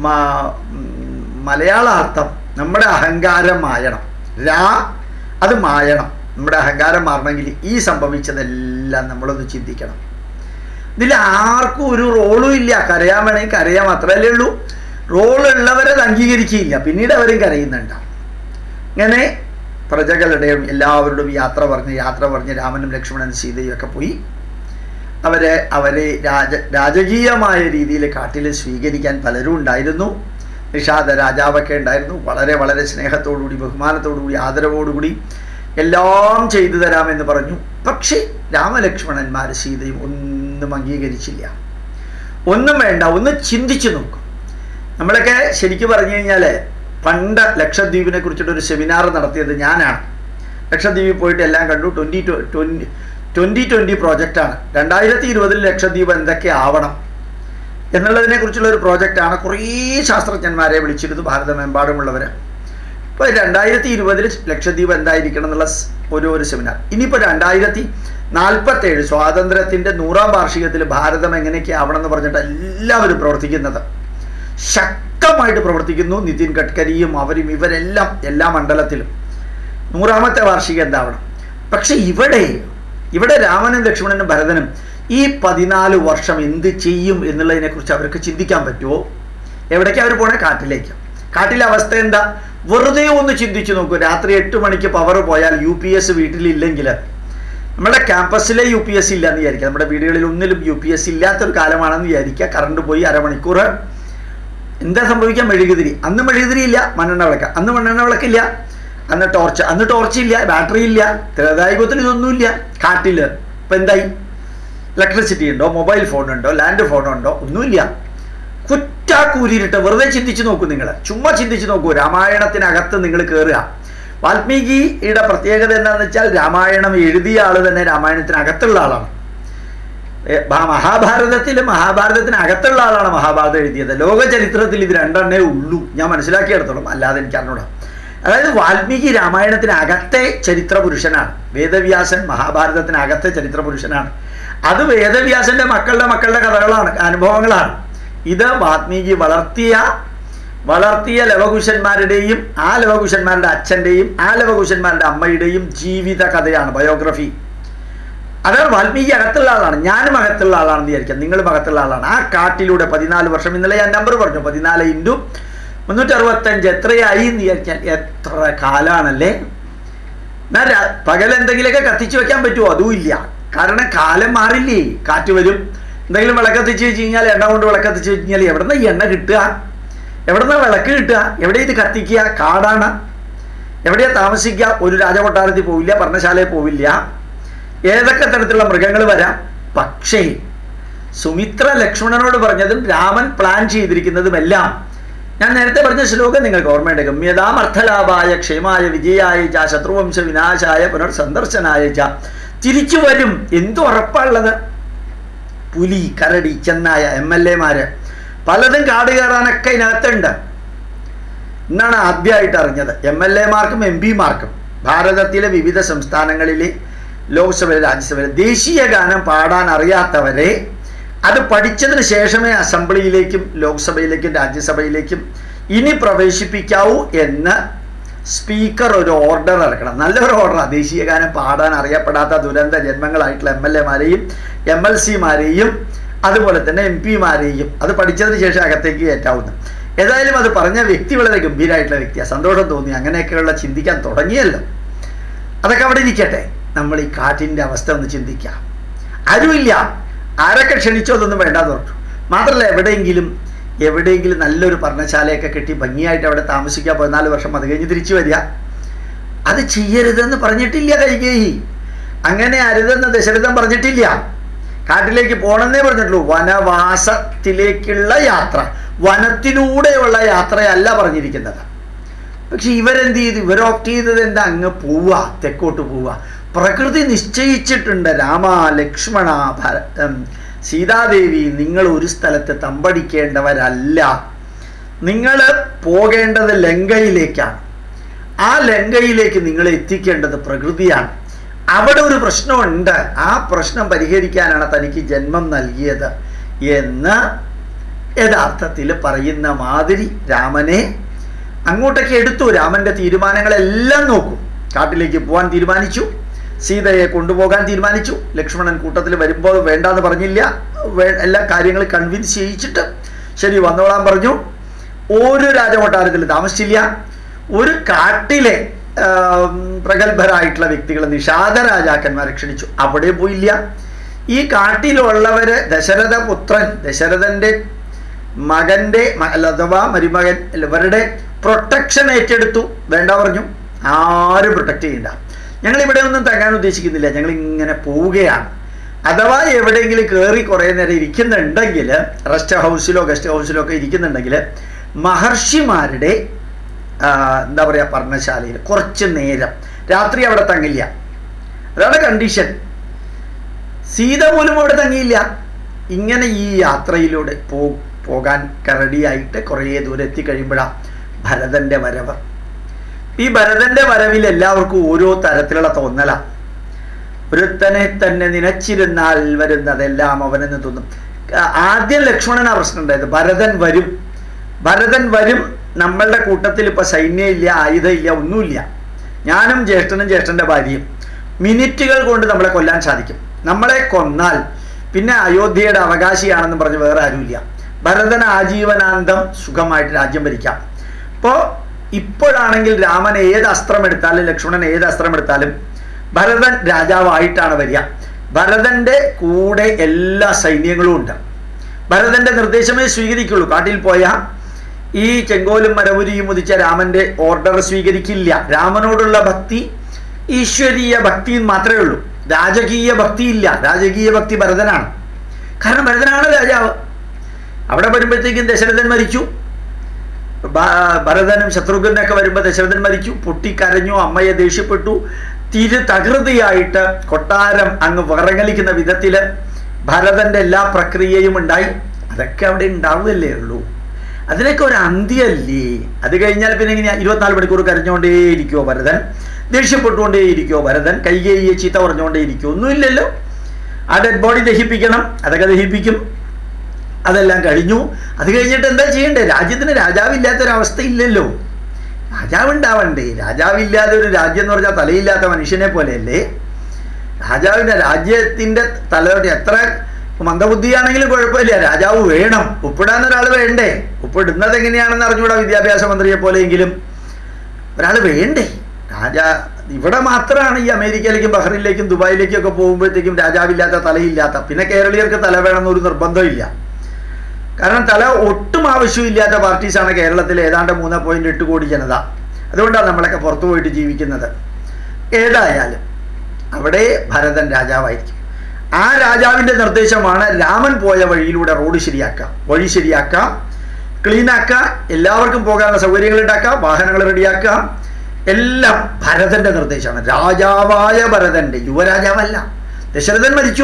മലയാള അർത്ഥം നമ്മുടെ അഹങ്കാരം മായണം. രാ അത് മായണം. നമ്മുടെ അഹങ്കാരം മാറണമെങ്കിൽ ഈ സംഭവിച്ചതെല്ലാം നമ്മളൊന്ന് ചിന്തിക്കണം. ഇതിൽ ആർക്കും ഒരു റോളും ഇല്ല. കരയാൻ വേണമെങ്കിൽ കരയാൻ മാത്രമല്ലേ ഉള്ളൂ. റോളുള്ളവരത് അംഗീകരിക്കുകയില്ല, പിന്നീട് അവരും കരയുന്നുണ്ടാവും. ഇങ്ങനെ പ്രജകളുടെയും എല്ലാവരുടെയും യാത്ര പറഞ്ഞ് രാമനും ലക്ഷ്മണനും സീതയും ഒക്കെ പോയി. അവരെ രാജകീയമായ രീതിയിൽ കാട്ടിൽ സ്വീകരിക്കാൻ പലരും ഉണ്ടായിരുന്നു. നിഷാദ രാജാവൊക്കെ ഉണ്ടായിരുന്നു. വളരെ വളരെ സ്നേഹത്തോടുകൂടി, ബഹുമാനത്തോടുകൂടി, ആദരവോടുകൂടി എല്ലാം ചെയ്തു തരാമെന്ന് പറഞ്ഞു. പക്ഷേ രാമലക്ഷ്മണന്മാർ സീതയും ഒന്നും അംഗീകരിച്ചില്ല. ഒന്നും വേണ്ട, ഒന്ന് ചിന്തിച്ചു നോക്കും. നമ്മളൊക്കെ ശരിക്കും പറഞ്ഞു കഴിഞ്ഞാൽ പണ്ട് ലക്ഷദ്വീപിനെ കുറിച്ചിട്ടൊരു സെമിനാർ നടത്തിയത് ഞാനാണ്. ലക്ഷദ്വീപിൽ പോയിട്ട് എല്ലാം കണ്ടു. 2020 പ്രോജക്റ്റാണ്. 2020 ലക്ഷദ്വീപ് എന്തൊക്കെ ആവണം എന്നുള്ളതിനെ കുറിച്ചുള്ള ഒരു പ്രോജക്റ്റാണ്. കുറേ ശാസ്ത്രജ്ഞന്മാരെ വിളിച്ചിരുന്നു, ഭാരതമെമ്പാടുമുള്ളവർ. ഇപ്പോൾ 2020 ലക്ഷദ്വീപ് എന്തായിരിക്കണം എന്നുള്ള ഒരു സെമിനാർ. ഇനിയിപ്പോൾ 2047 സ്വാതന്ത്ര്യത്തിൻ്റെ 100ാം വാർഷികത്തിൽ ഭാരതം എങ്ങനെയൊക്കെ ആവണം എന്ന് പറഞ്ഞിട്ട് എല്ലാവരും പ്രവർത്തിക്കുന്നത്. ശക്തമായിട്ട് പ്രവർത്തിക്കുന്നു. നിതിൻ ഗഡ്കരിയും അവരും ഇവരെല്ലാം എല്ലാ മണ്ഡലത്തിലും 100ാമത്തെ വാർഷികം എന്താവണം. പക്ഷെ ഇവിടെ രാമനും ലക്ഷ്മണനും ഭരതനും ഈ 14 വർഷം എന്ത് ചെയ്യും എന്നുള്ളതിനെക്കുറിച്ച് അവർക്ക് ചിന്തിക്കാൻ പറ്റുമോ? എവിടേക്കാണ് അവർ പോണേ? കാട്ടിലേക്ക്. കാട്ടിലെ അവസ്ഥ എന്താ? വെറുതെ ഒന്ന് ചിന്തിച്ചു നോക്കൂ. രാത്രി 8 മണിക്ക് പവർ പോയാൽ UPS വീട്ടിലില്ലെങ്കിൽ, നമ്മുടെ ക്യാമ്പസിലെ UPS ഇല്ല എന്ന് വിചാരിക്കുക, നമ്മുടെ വീടുകളിൽ ഒന്നിലും UPS ഇല്ലാത്തൊരു കാലമാണെന്ന് വിചാരിക്കുക. കറണ്ട് പോയി അരമണിക്കൂർ, എന്താ സംഭവിക്കാം? മെഴുകുതിരി. അന്ന് മെഴുകുതിരി ഇല്ല, മണ്ണെണ്ണ വിളക്ക്. അന്ന് മണ്ണെണ്ണ വിളക്കില്ല. അന്ന് ടോർച്ചില്ല, ബാറ്ററി ഇല്ല, ത്രേതായുഗത്തിൽ ഇതൊന്നുമില്ല. കാട്ടിൽ ഇപ്പം എന്തായി? ഇലക്ട്രിസിറ്റി ഉണ്ടോ? മൊബൈൽ ഫോണുണ്ടോ? ലാൻഡ് ഫോണുണ്ടോ? ഒന്നുമില്ല. കുറ്റാക്കൂരിട്ട് വെറുതെ ചിന്തിച്ച് നോക്കൂ. നിങ്ങൾ ചുമ്മാ ചിന്തിച്ച് നോക്കൂ. രാമായണത്തിനകത്ത് നിങ്ങൾ കയറുക. വാൽമീകിയുടെ പ്രത്യേകത എന്താണെന്ന് വെച്ചാൽ രാമായണം എഴുതിയ ആൾ തന്നെ രാമായണത്തിനകത്തുള്ള ആളാണ്. മഹാഭാരതത്തിനകത്തുള്ള ആളാണ് മഹാഭാരതം എഴുതിയത്. ലോക ചരിത്രത്തിൽ ഇത് രണ്ടെണ്ണേ ഉള്ളൂ ഞാൻ മനസ്സിലാക്കിയെടുത്തോളം, അല്ലാതെ എനിക്ക് അറിഞ്ഞൂടാ. അതായത് വാൽമീകി രാമായണത്തിനകത്തെ ചരിത്ര പുരുഷനാണ്, വേദവ്യാസൻ മഹാഭാരതത്തിനകത്തെ ചരിത്ര പുരുഷനാണ്. അത് വേദവ്യാസന്റെ മക്കളുടെ കഥകളാണ്, അനുഭവങ്ങളാണ്. ഇത് വാൽമീകി വളർത്തിയ ലവകുശന്മാരുടെയും ആ ലവകുശന്മാരുടെ അച്ഛൻ്റെയും ആ ലവകുശന്മാരുടെ അമ്മയുടെയും ജീവിത കഥയാണ്, ബയോഗ്രഫി. അതാണ് വാൽമീകി അകത്തുള്ള ആളാണ്. ഞാനും അകത്തുള്ള ആളാണെന്ന് വിചാരിക്കാം, നിങ്ങളും അകത്തുള്ള ആളാണ്. ആ കാട്ടിലൂടെ 14 വർഷം, ഇന്നലെ ഞാൻ നമ്പർ പറഞ്ഞു, 14 × 365 എത്രയായി എന്ന് വിചാരിച്ചാൽ എത്ര കാലാണല്ലേ. പകലെന്തെങ്കിലുമൊക്കെ കത്തിച്ചു വെക്കാൻ പറ്റുമോ? അതും ഇല്ല. കാരണം കാലം മാറില്ലേ. കാറ്റ് വരും, എന്തെങ്കിലും വിളക്കത്തിച്ച് വെച്ച് കഴിഞ്ഞാൽ, എണ്ണ കൊണ്ട് വിളക്കത്തിച്ച് വെച്ച് കഴിഞ്ഞാൽ എവിടുന്ന ഈ എണ്ണ കിട്ടുക, എവിടുന്ന വിളക്ക് കിട്ടുക, എവിടെ ഇത് കത്തിക്കുക? കാടാണ്. എവിടെയാ താമസിക്കുക? ഒരു രാജകൊട്ടാരത്തിൽ പോവില്ല, പർണശാലയിൽ പോവില്ല, ഏതൊക്കെ തരത്തിലുള്ള മൃഗങ്ങൾ വരാം. പക്ഷേ സുമിത്ര ലക്ഷ്മണനോട് പറഞ്ഞതും രാമൻ പ്ലാൻ ചെയ്തിരിക്കുന്നതുമെല്ലാം ഞാൻ നേരത്തെ പറഞ്ഞ ശ്ലോകം നിങ്ങൾക്ക് ഓർമ്മയുണ്ട്. ഗമ്യതാം അർത്ഥലാഭായ ക്ഷേമായ വിജയായ ച ശത്രുവംശ വിനാശായ പുനർസന്ദർശനായ ച. തിരിച്ചു വരും. എന്തു ഉറപ്പാണുള്ളത്? പുലി, കരടി, ചെന്നായ, MLA-മാര് പലതും കാട് കയറാനൊക്കെ ഇതിനകത്തുണ്ട് എന്നാണ് ആദ്യമായിട്ട് അറിഞ്ഞത്. MLA-മാർക്കും MP-മാർക്കും ഭാരതത്തിലെ വിവിധ സംസ്ഥാനങ്ങളിലെ ലോക്സഭയിൽ, രാജ്യസഭയിൽ ദേശീയ ഗാനം പാടാൻ അറിയാത്തവരെ അത് പഠിച്ചതിന് ശേഷമേ അസംബ്ലിയിലേക്കും ലോക്സഭയിലേക്കും രാജ്യസഭയിലേക്കും ഇനി പ്രവേശിപ്പിക്കാവൂ എന്ന് സ്പീക്കർ ഒരു ഓർഡർ ഇറക്കണം. നല്ലൊരു ഓർഡറാണ്. ദേശീയ ഗാനം പാടാൻ അറിയപ്പെടാത്ത ദുരന്ത ജന്മങ്ങളായിട്ടുള്ള MLA-മാരെയും MLC-മാരെയും അതുപോലെ തന്നെ MP-മാരെയും അത് പഠിച്ചതിന് ശേഷം അകത്തേക്ക് കയറ്റാവുന്നു. ഏതായാലും അത് പറഞ്ഞ വ്യക്തി വളരെ ഗംഭീരമായിട്ടുള്ള വ്യക്തിയാണ്. സന്തോഷം തോന്നി. അങ്ങനെയൊക്കെയുള്ള ചിന്തിക്കാൻ തുടങ്ങിയല്ലോ. അതൊക്കെ അവിടെ ഇരിക്കട്ടെ. നമ്മൾ ഈ കാറ്റിൻ്റെ അവസ്ഥ ഒന്ന് ചിന്തിക്കാം. ആരുമില്ല, ആരൊക്കെ ക്ഷണിച്ചോ അതൊന്നും വേണ്ടാന്ന് പറഞ്ഞു. മാത്രമല്ല എവിടെയെങ്കിലും നല്ലൊരു പർണശാലയൊക്കെ കെട്ടി ഭംഗിയായിട്ട് അവിടെ താമസിക്കുക. 14 വർഷം അത് കഴിഞ്ഞ് തിരിച്ചു വരിക. അത് ചെയ്യരുതെന്ന് പറഞ്ഞിട്ടില്ല കൈകേയി. അങ്ങനെ അരുതെന്ന് ദശരഥൻ പറഞ്ഞിട്ടില്ല. കാട്ടിലേക്ക് പോകണമെന്നേ പറഞ്ഞിട്ടുള്ളൂ. വനവാസത്തിലേക്കുള്ള യാത്ര, വനത്തിലൂടെയുള്ള യാത്രയല്ല പറഞ്ഞിരിക്കുന്നത്. പക്ഷെ ഇവരെന്ത് ചെയ്തു? ഓപ്റ്റ് ചെയ്തത് എന്താ? അങ്ങ് പോവുക, തെക്കോട്ട് പോവുക. പ്രകൃതി നിശ്ചയിച്ചിട്ടുണ്ട്. രാമ, ലക്ഷ്മണ, സീതാദേവി, നിങ്ങൾ ഒരു സ്ഥലത്ത് തമ്പടിക്കേണ്ടവരല്ല. നിങ്ങൾ പോകേണ്ടത് ലങ്കയിലേക്കാണ്. ആ ലങ്കയിലേക്ക് നിങ്ങളെ എത്തിക്കേണ്ടത് പ്രകൃതിയാണ്. അവിടെ ഒരു പ്രശ്നമുണ്ട്. ആ പ്രശ്നം പരിഹരിക്കാനാണ് തനിക്ക് ജന്മം നൽകിയത് എന്ന് യഥാർത്ഥത്തിൽ പറയുന്ന മാതിരി രാമനെ അങ്ങോട്ടേക്ക് എടുത്തു. രാമൻ്റെ തീരുമാനങ്ങളെല്ലാം നോക്കും. കാട്ടിലേക്ക് പോകാൻ തീരുമാനിച്ചു, സീതയെ കൊണ്ടുപോകാൻ തീരുമാനിച്ചു. ലക്ഷ്മണൻ കൂട്ടത്തിൽ വരുമ്പോൾ വേണ്ടാന്ന് പറഞ്ഞില്ല. എല്ലാ കാര്യങ്ങളും കൺവിൻസ് ചെയ്യിച്ചിട്ട് ശരി വന്നോളാൻ പറഞ്ഞു. ഒരു രാജകൊട്ടാരത്തിൽ താമസിച്ചില്ല. ഒരു കാട്ടിലെ പ്രഗത്ഭരായിട്ടുള്ള വ്യക്തികളെ, നിഷാദ രാജാക്കന്മാരെ ക്ഷണിച്ചു. അവിടെ പോയില്ല. ഈ കാട്ടിലുള്ളവര് ദശരഥ പുത്രൻ, ദശരഥന്റെ മകന്റെ അഥവാ മരുമകൻ, ഇവരുടെ പ്രൊട്ടക്ഷൻ ഏറ്റെടുത്തു. വേണ്ട പറഞ്ഞു. ആരും പ്രൊട്ടക്റ്റ് ചെയ്യണ്ട, ഞങ്ങൾ ഇവിടെ ഒന്നും തങ്ങാൻ ഉദ്ദേശിക്കുന്നില്ല, ഞങ്ങൾ ഇങ്ങനെ പോവുകയാണ്. അഥവാ എവിടെയെങ്കിലും കയറി കുറേ നേരം ഇരിക്കുന്നുണ്ടെങ്കിൽ, റെസ്റ്റ് ഹൗസിലോ ഗസ്റ്റ് ഹൗസിലോ ഒക്കെ ഇരിക്കുന്നുണ്ടെങ്കിൽ മഹർഷിമാരുടെ എന്താ പറയുക പർണശാലയിൽ കുറച്ച് നേരം, രാത്രി അവിടെ തങ്ങില്ല. അതാണ് കണ്ടീഷൻ. സീത പോലും അവിടെ തങ്ങിയില്ല. ഇങ്ങനെ ഈ യാത്രയിലൂടെ പോകാൻ റെഡിയായിട്ട് കുറേ ദൂരം എത്തിക്കഴിയുമ്പോഴാണ് ഭരതൻ്റെ വരവ്. ഈ ഭരതൻ്റെ വരവിൽ എല്ലാവർക്കും ഓരോ തരത്തിലുള്ള തോന്നലാണ്. ഒരുത്തനെ തന്നെ നനച്ചിരുന്നാൽ വരുന്നതെല്ലാം അവനെന്ന് തോന്നും. ആദ്യം ലക്ഷ്മണനാ പ്രശ്നം ഉണ്ടായത്. ഭരതൻ വരും, നമ്മളുടെ കൂട്ടത്തിൽ ഇപ്പം സൈന്യമില്ല, ആയുധമില്ല, ഒന്നുമില്ല. ഞാനും ജ്യേഷ്ഠനും ജ്യേഷ്ഠൻ്റെ ഭാര്യയും മിനിറ്റുകൾ കൊണ്ട് നമ്മളെ കൊല്ലാൻ സാധിക്കും. നമ്മളെ കൊന്നാൽ പിന്നെ അയോധ്യയുടെ അവകാശിയാണെന്ന് പറഞ്ഞ് വേറെ ആരുമില്ല. ഭരതൻ ആജീവനാന്തം സുഖമായിട്ട് രാജ്യം ഭരിക്കാം. ഇപ്പോഴാണെങ്കിൽ രാമൻ ഏത് അസ്ത്രം എടുത്താലും ലക്ഷ്മണൻ ഏത് അസ്ത്രം എടുത്താലും ഭരതൻ രാജാവായിട്ടാണ് വരിക. ഭരതൻ്റെ കൂടെ എല്ലാ സൈന്യങ്ങളും ഉണ്ട്. ഭരതൻ്റെ നിർദ്ദേശമേ സ്വീകരിക്കുള്ളൂ. കാട്ടിൽ പോയാൽ ഈ ചെങ്കോലും മരവുരിയും ഉദിച്ച രാമൻ്റെ ഓർഡർ സ്വീകരിക്കില്ല. രാമനോടുള്ള ഭക്തി ഈശ്വരീയ ഭക്തി മാത്രമേ ഉള്ളൂ, രാജകീയ ഭക്തി ഇല്ല. രാജകീയ ഭക്തി ഭരതനാണ്. കാരണം ഭരതനാണ് രാജാവ്. അവിടെ വരുമ്പോഴത്തേക്കും ദശരഥൻ മരിച്ചു. ഭരതനും ശത്രുഘ്നൊക്കെ വരുമ്പോൾ ദശരഥൻ മരിച്ചു, പൊട്ടിക്കരഞ്ഞു, അമ്മയെ ദേഷ്യപ്പെട്ടു, തകൃതിയായിട്ട് കൊട്ടാരം അങ്ങ് വിറങ്ങലിക്കുന്ന വിധത്തില് ഭരതന്റെ എല്ലാ പ്രക്രിയയും ഉണ്ടായി. അതൊക്കെ അവിടെ ഉണ്ടാവുകയല്ലേ ഉള്ളൂ, അതിനൊക്കെ ഒരു അന്ത്യല്ലേ. അത് കഴിഞ്ഞാൽ പിന്നെ ഇങ്ങനെ 24 മണിക്കൂർ കരഞ്ഞുകൊണ്ടേയിരിക്കുമോ ഭരതൻ, ദേഷ്യപ്പെട്ടുകൊണ്ടേയിരിക്കുമോ ഭരതൻ, കൈകേയിയെ ചീത്ത പറഞ്ഞുകൊണ്ടേയിരിക്കുമോ? ഒന്നുമില്ലല്ലോ. ആ ഡെഡ് ബോഡി ദഹിപ്പിക്കണം, അതൊക്കെ ദഹിപ്പിക്കും. അതെല്ലാം കഴിഞ്ഞു. അത് കഴിഞ്ഞിട്ട് എന്താ ചെയ്യണ്ടേ? രാജ്യത്തിന് രാജാവില്ലാത്തൊരവസ്ഥയില്ലല്ലോ, രാജാവുണ്ടാവണ്ടേ. രാജാവില്ലാതെ ഒരു രാജ്യം എന്ന് പറഞ്ഞാൽ തലയില്ലാത്ത മനുഷ്യനെ പോലെയല്ലേ. രാജ്യത്തിൻ്റെ തലയോട്ട് എത്ര മന്ദബുദ്ധിയാണെങ്കിലും കുഴപ്പമില്ല, രാജാവ് വേണം. ഒപ്പിടാൻ ഒരാൾ വേണ്ടേ? ഒപ്പിടുന്നത് എങ്ങനെയാണെന്ന് അറിഞ്ഞുകൂടാ വിദ്യാഭ്യാസ മന്ത്രിയെ പോലെയെങ്കിലും ഒരാൾ വേണ്ടേ? ഇവിടെ മാത്രമാണ് ഈ അമേരിക്കയിലേക്കും ബഹ്റിനിലേക്കും ദുബായിലേക്കും ഒക്കെ പോകുമ്പോഴത്തേക്കും രാജാവില്ലാത്ത തലയില്ലാത്ത. പിന്നെ കേരളീയർക്ക് തല വേണമെന്നൊരു നിർബന്ധമില്ല. കാരണം തല ഒട്ടും ആവശ്യമില്ലാത്ത പാർട്ടീസാണ് കേരളത്തിൽ ഏതാണ്ട് 3.8 കോടി ജനത. അതുകൊണ്ടാണ് നമ്മളൊക്കെ പുറത്തു പോയിട്ട് ജീവിക്കുന്നത്. ഏതായാലും അവിടെ ഭരതൻ രാജാവായിരിക്കും. ആ രാജാവിൻ്റെ നിർദ്ദേശമാണ് രാമൻ പോയ വഴിയിലൂടെ റോഡ് ശരിയാക്കാം, വഴി ശരിയാക്കാം, ക്ലീനാക്കാം, എല്ലാവർക്കും പോകാനുള്ള സൗകര്യങ്ങൾ ഉണ്ടാക്കാം, വാഹനങ്ങൾ റെഡിയാക്കാം. എല്ലാം ഭരതന്റെ നിർദ്ദേശമാണ്. രാജാവായ ഭരതന്റെ, യുവരാജാവല്ല. ദശരഥൻ മരിച്ചു,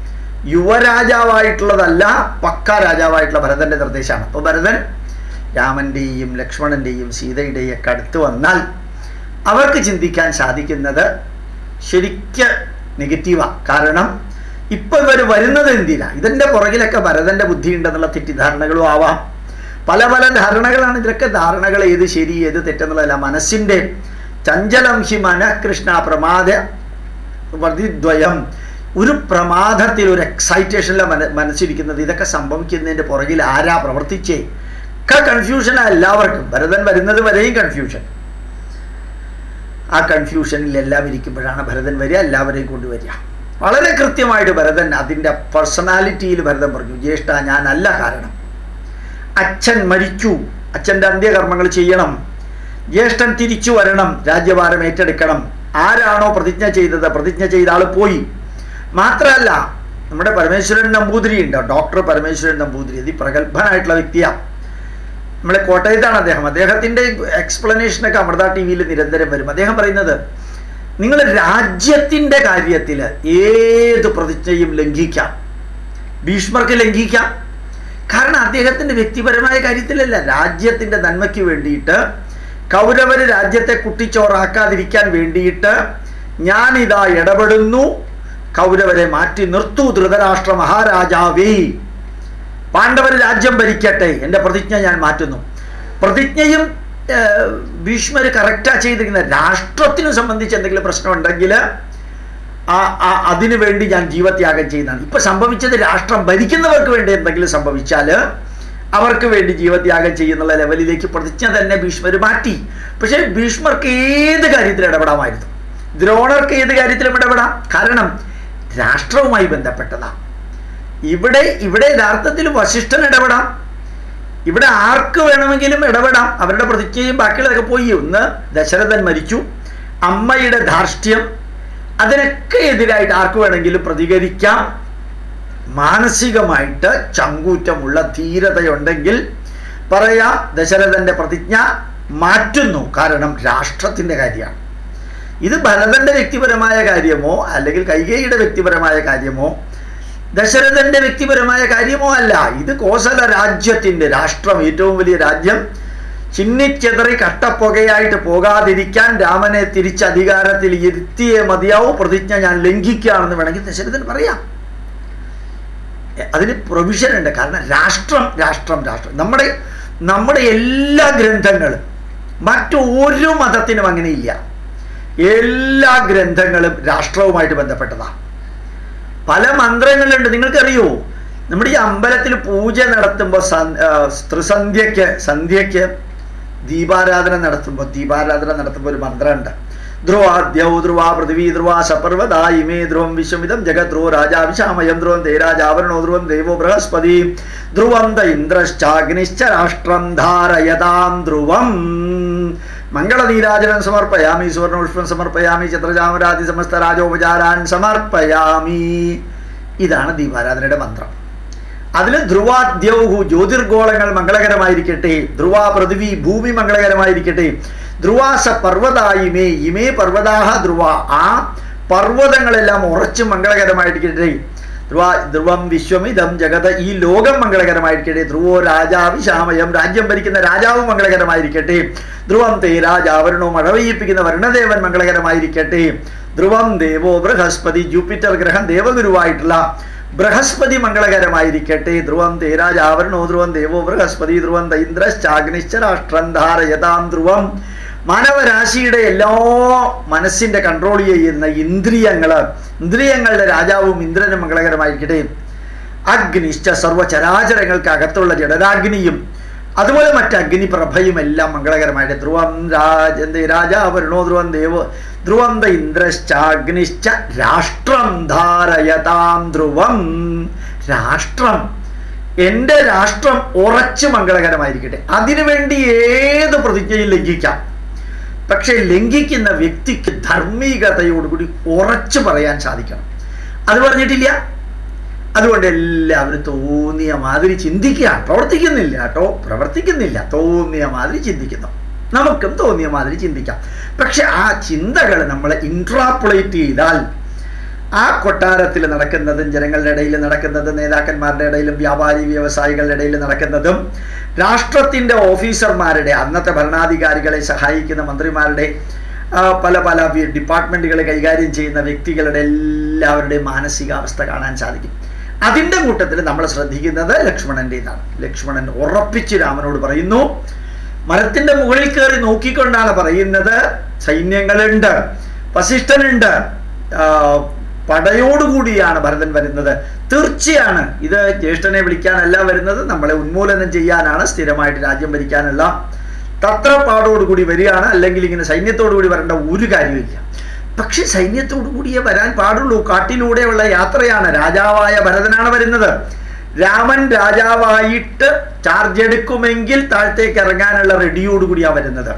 യുവരാജാവായിട്ടുള്ളതല്ല, പക്ക രാജാവായിട്ടുള്ള ഭരതന്റെ നിർദ്ദേശമാണ്. അപ്പോൾ ഭരതൻ രാമന്റെയും ലക്ഷ്മണന്റെയും സീതയുടെയും ഒക്കെ അടുത്ത് വന്നാൽ അവർക്ക് ചിന്തിക്കാൻ സാധിക്കുന്നത് ശരിക്ക് നെഗറ്റീവാണ്. കാരണം ഇപ്പം ഇവർ വരുന്നത് എന്തിനാ? ഇതിൻ്റെ പുറകിലൊക്കെ ഭരതന്റെ ബുദ്ധി ഉണ്ടെന്നുള്ള തെറ്റിദ്ധാരണകളും ആവാം. പല പല ധാരണകളാണ്. ഇതിലൊക്കെ ധാരണകൾ ഏത് ശരി ഏത് തെറ്റെന്നുള്ളതല്ല. മനസ്സിൻ്റെ ചഞ്ചലം ഹി മനഃകൃഷ്ണ പ്രമാദ വർദ്ധിദ്വയം. ഒരു പ്രമാദത്തിൽ ഒരു എക്സൈറ്റേഷനിലെ മനസ്സിരിക്കുന്നത്. ഇതൊക്കെ സംഭവിക്കുന്നതിൻ്റെ പുറകിൽ ആരാ പ്രവർത്തിച്ചേ? ഒക്കെ കൺഫ്യൂഷനാണ് എല്ലാവർക്കും. ഭരതൻ വരുന്നത് വരെയും കൺഫ്യൂഷൻ. ആ കൺഫ്യൂഷനിൽ എല്ലാം ഇരിക്കുമ്പോഴാണ് ഭരതൻ വരിക, എല്ലാവരെയും കൊണ്ടുവരിക. വളരെ കൃത്യമായിട്ട് ഭരതൻ അതിൻ്റെ പേഴ്സണാലിറ്റിയിൽ ഭരതൻ പറഞ്ഞു, ജ്യേഷ്ഠ ഞാനല്ല കാരണം. അച്ഛൻ മരിച്ചു, അച്ഛൻ്റെ അന്ത്യകർമ്മങ്ങൾ ചെയ്യണം, ജ്യേഷ്ഠൻ തിരിച്ചു വരണം, രാജ്യഭാരം ഏറ്റെടുക്കണം. ആരാണോ പ്രതിജ്ഞ ചെയ്തത്, പ്രതിജ്ഞ ചെയ്ത ആൾ പോയി. മാത്രമല്ല നമ്മുടെ പരമേശ്വരൻ നമ്പൂതിരി ഉണ്ട്, ഡോക്ടർ പരമേശ്വരൻ നമ്പൂതിരി. ഇത് പ്രഗത്ഭനായിട്ടുള്ള വ്യക്തിയാണ്. നമ്മളെ കോട്ടയത്താണ് അദ്ദേഹം. അദ്ദേഹത്തിൻ്റെ എക്സ്പ്ലനേഷനൊക്കെ അമൃത TV-യിൽ നിരന്തരം വരും. അദ്ദേഹം പറയുന്നത്, നിങ്ങൾ രാജ്യത്തിൻ്റെ കാര്യത്തിൽ ഏത് പ്രതിജ്ഞയും ലംഘിക്കാം. ഭീഷ്മർക്ക് ലംഘിക്കാം. കാരണം അദ്ദേഹത്തിൻ്റെ വ്യക്തിപരമായ കാര്യത്തിലല്ല, രാജ്യത്തിൻ്റെ നന്മയ്ക്ക് വേണ്ടിയിട്ട്, കൗരവർ രാജ്യത്തെ കുട്ടിച്ചോറാക്കാതിരിക്കാൻ വേണ്ടിയിട്ട് ഞാനിതാ ഇടപെടുന്നു, കൗരവരെ മാറ്റി നിർത്തൂ ധൃതരാഷ്ട്ര മഹാരാജാവേ, പാണ്ഡവർ രാജ്യം ഭരിക്കട്ടെ, എൻ്റെ പ്രതിജ്ഞ ഞാൻ മാറ്റുന്നു. പ്രതിജ്ഞയും ഭീഷ്മർ കറക്റ്റാണ് ചെയ്തിരിക്കുന്നത്. രാഷ്ട്രത്തിനെ സംബന്ധിച്ച് എന്തെങ്കിലും പ്രശ്നമുണ്ടെങ്കിൽ അതിനു വേണ്ടി ഞാൻ ജീവത്യാഗം ചെയ്യുന്നതാണ്. ഇപ്പം സംഭവിച്ചത് രാഷ്ട്രം ഭരിക്കുന്നവർക്ക് വേണ്ടി എന്തെങ്കിലും സംഭവിച്ചാൽ അവർക്ക് വേണ്ടി ജീവത്യാഗം ചെയ്യുന്നുള്ള ലെവലിലേക്ക് പ്രതിജ്ഞ തന്നെ ഭീഷ്മർ മാറ്റി. പക്ഷേ ഭീഷ്മർക്ക് ഏത് കാര്യത്തിൽ ഇടപെടാമായിരുന്നു, ദ്രോണർക്ക് ഏത് കാര്യത്തിലും ഇടപെടാം. കാരണം രാഷ്ട്രവുമായി ബന്ധപ്പെട്ടതാണ്. ഇവിടെ യഥാർത്ഥത്തിൽ വസിഷ്ഠൻ ഇടപെടാം, ഇവിടെ ആർക്ക് വേണമെങ്കിലും ഇടപെടാം. അവരുടെ പ്രതിജ്ഞയും ബാക്കിയുള്ളതൊക്കെ പോയി. ഒന്ന് ദശരഥൻ മരിച്ചു, അമ്മയുടെ ധാർഷ്ട്യം, അതിനൊക്കെ എതിരായിട്ട് ആർക്ക് വേണമെങ്കിലും പ്രതികരിക്കാം. മാനസികമായിട്ട് ചങ്കൂറ്റമുള്ള ധീരതയുണ്ടെങ്കിൽ പറയാം ദശരഥന്റെ പ്രതിജ്ഞ മാറ്റുന്നു, കാരണം രാഷ്ട്രത്തിൻ്റെ കാര്യമാണ്. ഇത് ഭരതന്റെ വ്യക്തിപരമായ കാര്യമോ അല്ലെങ്കിൽ കൈകേയിയുടെ വ്യക്തിപരമായ കാര്യമോ ദശരഥന്റെ വ്യക്തിപരമായ കാര്യമോ അല്ല. ഇത് കോസല രാജ്യത്തിൻ്റെ, രാഷ്ട്രം, ഏറ്റവും വലിയ രാജ്യം ചിന്നിച്ചെതറി കട്ടപ്പുകയായിട്ട് പോകാതിരിക്കാൻ രാമനെ തിരിച്ച് അധികാരത്തിൽ ഇരുത്തിയേ മതിയാവും, പ്രതിജ്ഞ ഞാൻ ലംഘിക്കുകയാണെന്ന് വേണമെങ്കിൽ ദശരഥൻ പറയാം. അതിന് പ്രൊവിഷൻ ഉണ്ട്. കാരണം രാഷ്ട്രം നമ്മുടെ എല്ലാ ഗ്രന്ഥങ്ങളും, മറ്റൊരു മതത്തിനും അങ്ങനെയില്ല. എല്ലാ ഗ്രന്ഥങ്ങളും രാഷ്ട്രവുമായിട്ട് ബന്ധപ്പെട്ടതാണ്. പല മന്ത്രങ്ങളുണ്ട്. നിങ്ങൾക്കറിയോ, നമ്മുടെ ഈ അമ്പലത്തിൽ പൂജ നടത്തുമ്പോൾ സന്ധ്യയ്ക്ക് ദീപാരാധന നടത്തുമ്പോൾ ഒരു മന്ത്രമുണ്ട്. ധ്രുവാദ്യൗ ധ്രുവാ പൃഥിവീ ധ്രുവാ സപർവദായിമേ ധ്രുവം വിശ്വമിതം ജഗത് ധ്രുവ രാജാവിശാമയം ധ്രുവം തേരാജാവരണോ ധ്രുവം ദേവോ ബൃഹസ്പതി ധ്രുവം ദ ഇന്ദ്രശ്ചാഗ്നിശ്ച രാഷ്ട്രം ധാരയതാം ധ്രുവം. മംഗളനീരാജനം സമർപ്പയാമി, സുവർണപുഷ്പം സമർപ്പയാമി, ചന്ദ്രചാമരാതി സമസ്ത രാജോപചാരാൻ സമർപ്പയാമി. ഇതാണ് ദീപാരാധനയുടെ മന്ത്രം. അതിൽ ധ്രുവാദ്യൗഹു ജ്യോതിർഗോളങ്ങൾ മംഗളകരമായിരിക്കട്ടെ, ധ്രുവ പൃഥിവി ഭൂമി മംഗളകരമായിരിക്കട്ടെ, ധ്രുവാസ പർവ്വതായിമേ ഇമേ പർവ്വതാഹ ധ്രുവ, ആ പർവ്വതങ്ങളെല്ലാം ഉറച്ചു മംഗളകരമായിരിക്കട്ടെ, ധ്രുവം വിശ്വമിതം ജഗത്, ഈ ലോകം മംഗളകരമായിരിക്കട്ടെ, ധ്രുവോ രാജാവിശാമയം, രാജ്യം ഭരിക്കുന്ന രാജാവ് മംഗളകരമായിരിക്കട്ടെ, ധ്രുവം തേ രാജാവരണോ, മഴ പെയ്യിപ്പിക്കുന്ന വരുണദേവൻ മംഗളകരമായിരിക്കട്ടെ, ധ്രുവം ദേവോ ബൃഹസ്പതി, ജൂപ്പിറ്റർ ഗ്രഹം ദേവഗുരുവായിട്ടുള്ള ബൃഹസ്പതി മംഗളകരമായിരിക്കട്ടെ, ധ്രുവം തേ രാജാവരണോ, ധ്രുവം ദേവോ ബൃഹസ്പതി, ധ്രുവം ഇന്ദ്രശ്ചാഗ്നിശ്ച രാഷ്ട്രം ധാരയതാം ധ്രുവം, മാനവരാശിയുടെ എല്ലാ മനസ്സിന്റെ കൺട്രോൾ ചെയ്യുന്ന ഇന്ദ്രിയങ്ങളുടെ രാജാവും ഇന്ദ്രനും മംഗളകരമായിരിക്കട്ടെ, അഗ്നിശ്ച സർവചരാചരങ്ങൾക്ക് അകത്തുള്ള ജഡരാഗ്നിയും അതുപോലെ മറ്റ് അഗ്നിപ്രഭയും എല്ലാം മംഗളകരമായിട്ട്, ധ്രുവം രാജാവരുണോ, ധ്രുവം ദേവോ, ധ്രുവം ഇന്ദ്രശ്ചാഗ്നിശ്ച രാഷ്ട്രം ധാരയതാം ധ്രുവം, രാഷ്ട്രം, എൻ്റെ രാഷ്ട്രം ഉറച്ചു മംഗളകരമായിരിക്കട്ടെ. അതിനുവേണ്ടി ഏത് പ്രതിജ്ഞയും ലംഘിക്കാം, പക്ഷേ ലംഘിക്കുന്ന വ്യക്തിക്ക് ധാർമ്മികതയോടുകൂടി ഉറച്ചു പറയാൻ സാധിക്കണം. അത് പറഞ്ഞിട്ടില്ല. അതുകൊണ്ട് എല്ലാവരും തോന്നിയ മാതിരി ചിന്തിക്കുക, പ്രവർത്തിക്കുന്നില്ല കേട്ടോ, പ്രവർത്തിക്കുന്നില്ല, തോന്നിയ മാതിരി ചിന്തിക്കുന്നു. നമുക്കും തോന്നിയ മാതിരി ചിന്തിക്കാം. പക്ഷെ ആ ചിന്തകൾ നമ്മൾ ഇൻട്രാപ്പുലേറ്റ് ചെയ്താൽ ആ കൊട്ടാരത്തിൽ നടക്കുന്നതും ജനങ്ങളുടെ ഇടയിൽ നടക്കുന്നതും നേതാക്കന്മാരുടെ ഇടയിലും വ്യാപാരി വ്യവസായികളുടെ ഇടയിൽ നടക്കുന്നതും രാഷ്ട്രത്തിൻ്റെ ഓഫീസർമാരുടെ, അന്നത്തെ ഭരണാധികാരികളെ സഹായിക്കുന്ന മന്ത്രിമാരുടെ, പല പല ഡിപ്പാർട്ട്മെൻറ്റുകൾ കൈകാര്യം ചെയ്യുന്ന വ്യക്തികളുടെ എല്ലാവരുടെയും മാനസികാവസ്ഥ കാണാൻ സാധിക്കും. അതിൻ്റെ കൂട്ടത്തിൽ നമ്മൾ ശ്രദ്ധിക്കുന്നത് ലക്ഷ്മണൻ്റെതാണ്. ലക്ഷ്മണൻ ഉറപ്പിച്ച് രാമനോട് പറയുന്നു, മരത്തിൻ്റെ മുകളിൽ കയറി നോക്കിക്കൊണ്ടാണ് പറയുന്നത്, സൈന്യങ്ങളുണ്ട്, വസിഷ്ഠനുണ്ട്, പടയോടുകൂടിയാണ് ഭരതൻ വരുന്നത്. തീർച്ചയാണ് ഇത് ജ്യേഷ്ഠനെ വിളിക്കാനല്ല വരുന്നത്, നമ്മളെ ഉന്മൂലനം ചെയ്യാനാണ്, സ്ഥിരമായിട്ട് രാജ്യം ഭരിക്കാനുള്ള തത്രപ്പാടോടുകൂടി വരികയാണ്. അല്ലെങ്കിൽ ഇങ്ങനെ സൈന്യത്തോടുകൂടി വരേണ്ട ഒരു കാര്യമില്ല. പക്ഷെ സൈന്യത്തോടു കൂടിയേ വരാൻ പാടുള്ളൂ. കാട്ടിലൂടെയുള്ള യാത്രയാണ്. രാജാവായ ഭരതനാണ് വരുന്നത്. രാമൻ രാജാവായിട്ട് ചാർജ് എടുക്കുമെങ്കിൽ താഴത്തേക്ക് ഇറങ്ങാനുള്ള റെഡിയോടുകൂടിയാണ് വരുന്നത്.